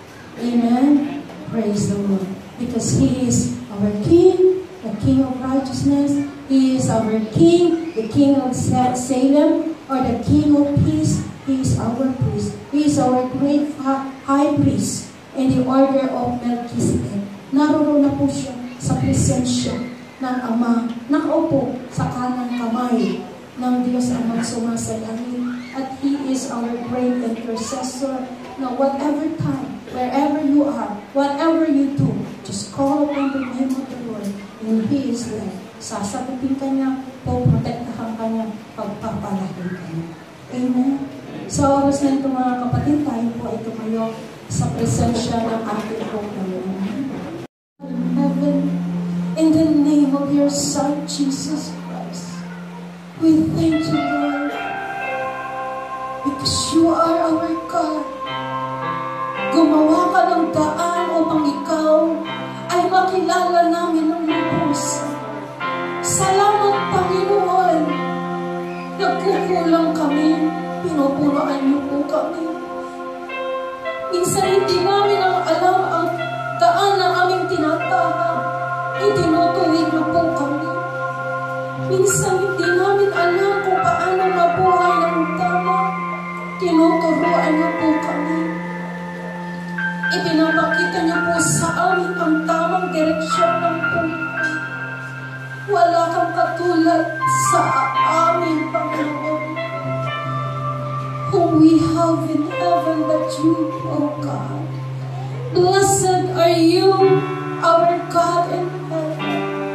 Amen? Praise the Lord. Because He is our King, the King of righteousness. He is our King, the King of Salem, or the King of peace. He is our priest. He is our great high priest in the order of Melchizedek. Naroon na po siya sa presensya ng Ama, nakaupo sa kanang kamay ng Diyos Amang sumasalangit. At He is our great intercessor. Now, whatever time, wherever you are, whatever you do, just call upon the name of the Lord, and He is there. Sasagutin ka niya, poprotektahan ka niya, pagpapalahin ka niya. Amen? Sa oras na ito mga kapatid, tayo po ay tumayo sa presensya ng ating Panginoon. In heaven, in the name of your Son, Jesus Christ, we thank you, Lord, because you are our God. Gumawa ka ng daan upang ikaw ay makilala namin ng lubos. Salamat, Panginoon. Nagkukulang kami, pinupunuan niyo po kami. Minsan hindi namin ang alam ang daan na aming tinatahak, itinutuwid niyo po kami. Minsan hindi namin alam kung paano mabuhay ng tama, tinuturuan niyo po kami. Ipinapakita niyo po sa amin ang tamang direksyon ng buhay. Wala kang katulad sa amin, Panginoon. Whom we have in heaven but you, O God. Blessed are you, our God in heaven.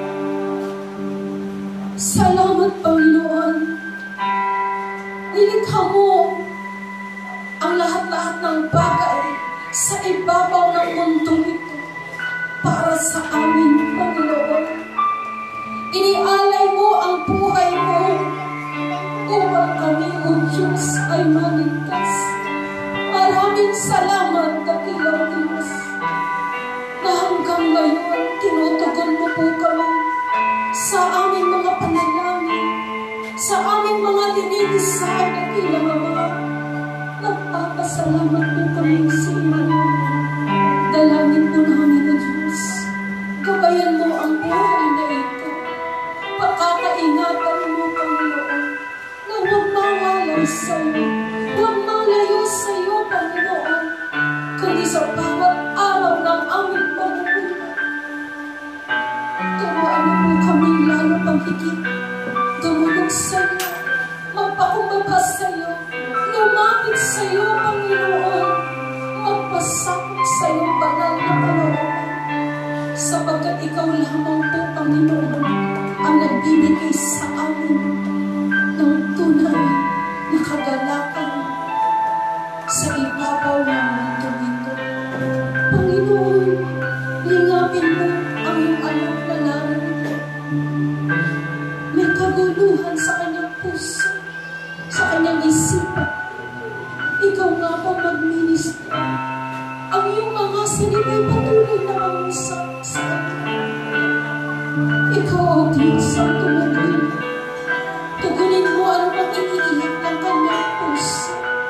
Salamat, Panginoon. Nilikha mo ang lahat-lahat ng bagay sa ibabaw ng mundong ito para sa amin, Panginoon. Inialay mo ang buhay mo upang kami, O Diyos, ay maligtas. Maraming salamat, dakilang Diyos, na hanggang ngayon tinutugon mo po kami sa aming mga panalangin, sa aming mga dinidesire, dakilang Ama. Nagpapasalamat po kami sa inyo. Dalangin po namin, O Diyos, gabayan mo ang buhay na ito. Pagkakaingatan mo, Panginoon, na huwag mawalay sa iyo, huwag malayo sa iyo, Panginoon, kundi sa bawat araw ng aming pamumuhay. Turuan mo po kami lalo pang higit, dumulog sa iyo, magpakumbaba sa iyo, lumapit sa iyo, Panginoon, magpasakot sa iyo, banal na kalooban, sapagkat ikaw lamang po, Panginoon, ang nagbibigay sa amin ng tunay na kagalakan sa ibabaw ng mundo ito. Panginoon, lingapin mo ang iyong anak na narito. May kaguluhan sa kanyang puso, sa kanyang isipan. Ikaw nga po mag-minister. Ang iyong mga salibay patuloy na mangusap sa kanya. Ikaw, O Diyos, ang tumagin. Tugunin mo ang makikiiyak ng kanyang puso.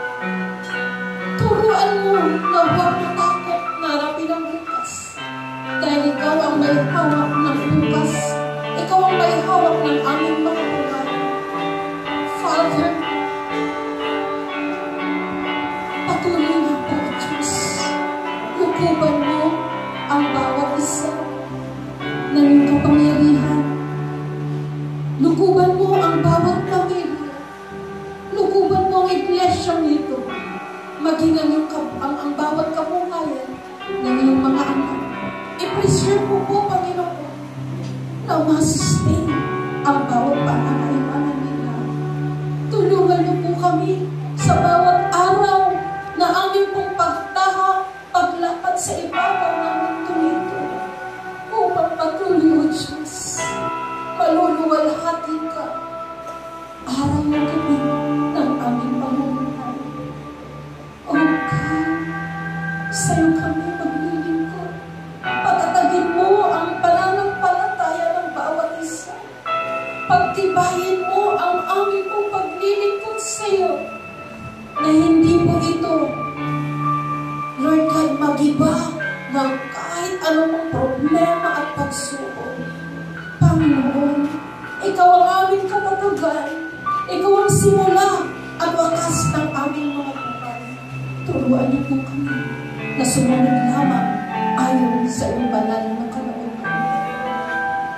Turuan mo na huwag matakot na harapin ang bukas. Dahil ikaw ang may hawak ng bukas. Ikaw ang may hawak ng aming mga buhay. Father, patuloy na po, Diyos. Lukuban mo ang bawat isa ng iyong kapangyarihan. Lukuban mo ang bawat pamilya. Lukuban mo ang iglesia nito. Maging ang, iyong, ang, ang bawat kabuhayan ng iyong mga anak. I-preserve mo po, Panginoon, na ma-sustain ang bawat pangangailangan nila. Tulungan niyo po kami sa bawat araw na aming pong pagtaha, paglakad sa ibabaw ng mundo nito. Upang patuloy, O Diyos, maluluwalhati ka araw na gabi ng aming pamumuhay. O God, sa'yo kami maglilingkod. Patatagin mo ang pananampalataya ng bawat isa. Pagtibayin mo ang aming pong paglilingkod sa'yo na hindi po ito, Lord God, mag-iba ng kahit anong problema at pagsubok. Panginoon, ikaw ang aming kapatagan. Ikaw ang simula at wakas ng aming mga buhay. Turuan niyo po kami na sumunod lamang ayon sa iyong banal na kalooban.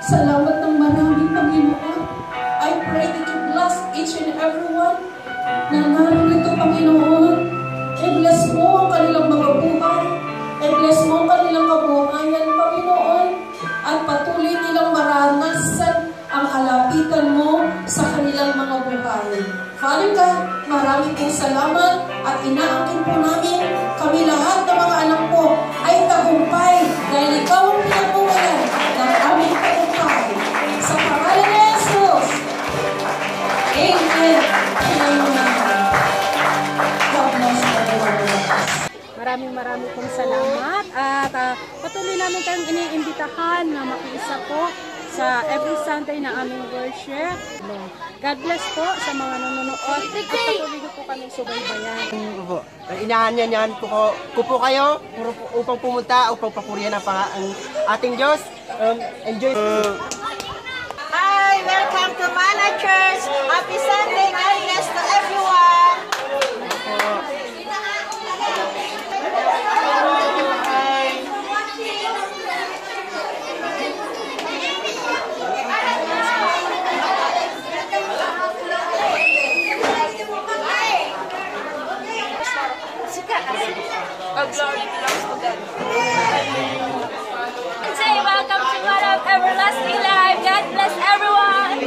Salamat ng marami, Panginoon. I pray that you bless each and everyone na narito, Panginoon. I-bless mo ang kanilang mga buhay. I-bless mo ang kanilang kabuhayan, Panginoon. At patuloy nilang maranasan ang kalapitan mo sa kanilang mga buhay. Father God, marami pong salamat at inaangkin po namin kami lahat ng mga anak ko ay tagumpay dahil ikaw ang pinabuhayan ng aming tagumpay. Sa pangalan ni Jesus. Amen. Amen. God bless everyone. Maraming maraming pong salamat at uh, patuloy namin kayong iniimbitahan na makiisa po sa every Sunday na aming worship. God bless po sa mga nanonood at patuloy po kami subaybayan. Inaanyan ko, ko, ko po kayo upang pumunta, upang papurihan ang, ang ating Diyos. Um, enjoy. Uh, Hi! Welcome to Mana Church! Happy Sunday! God bless to everyone! All glory belongs to God. Say welcome to God of everlasting life. God bless everyone.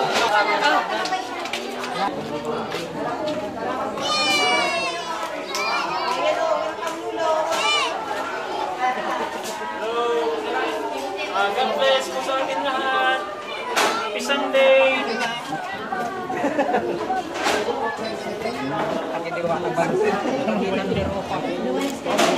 Uh, God bless po sa akin lahat. Happy Sunday. Ang hindi ko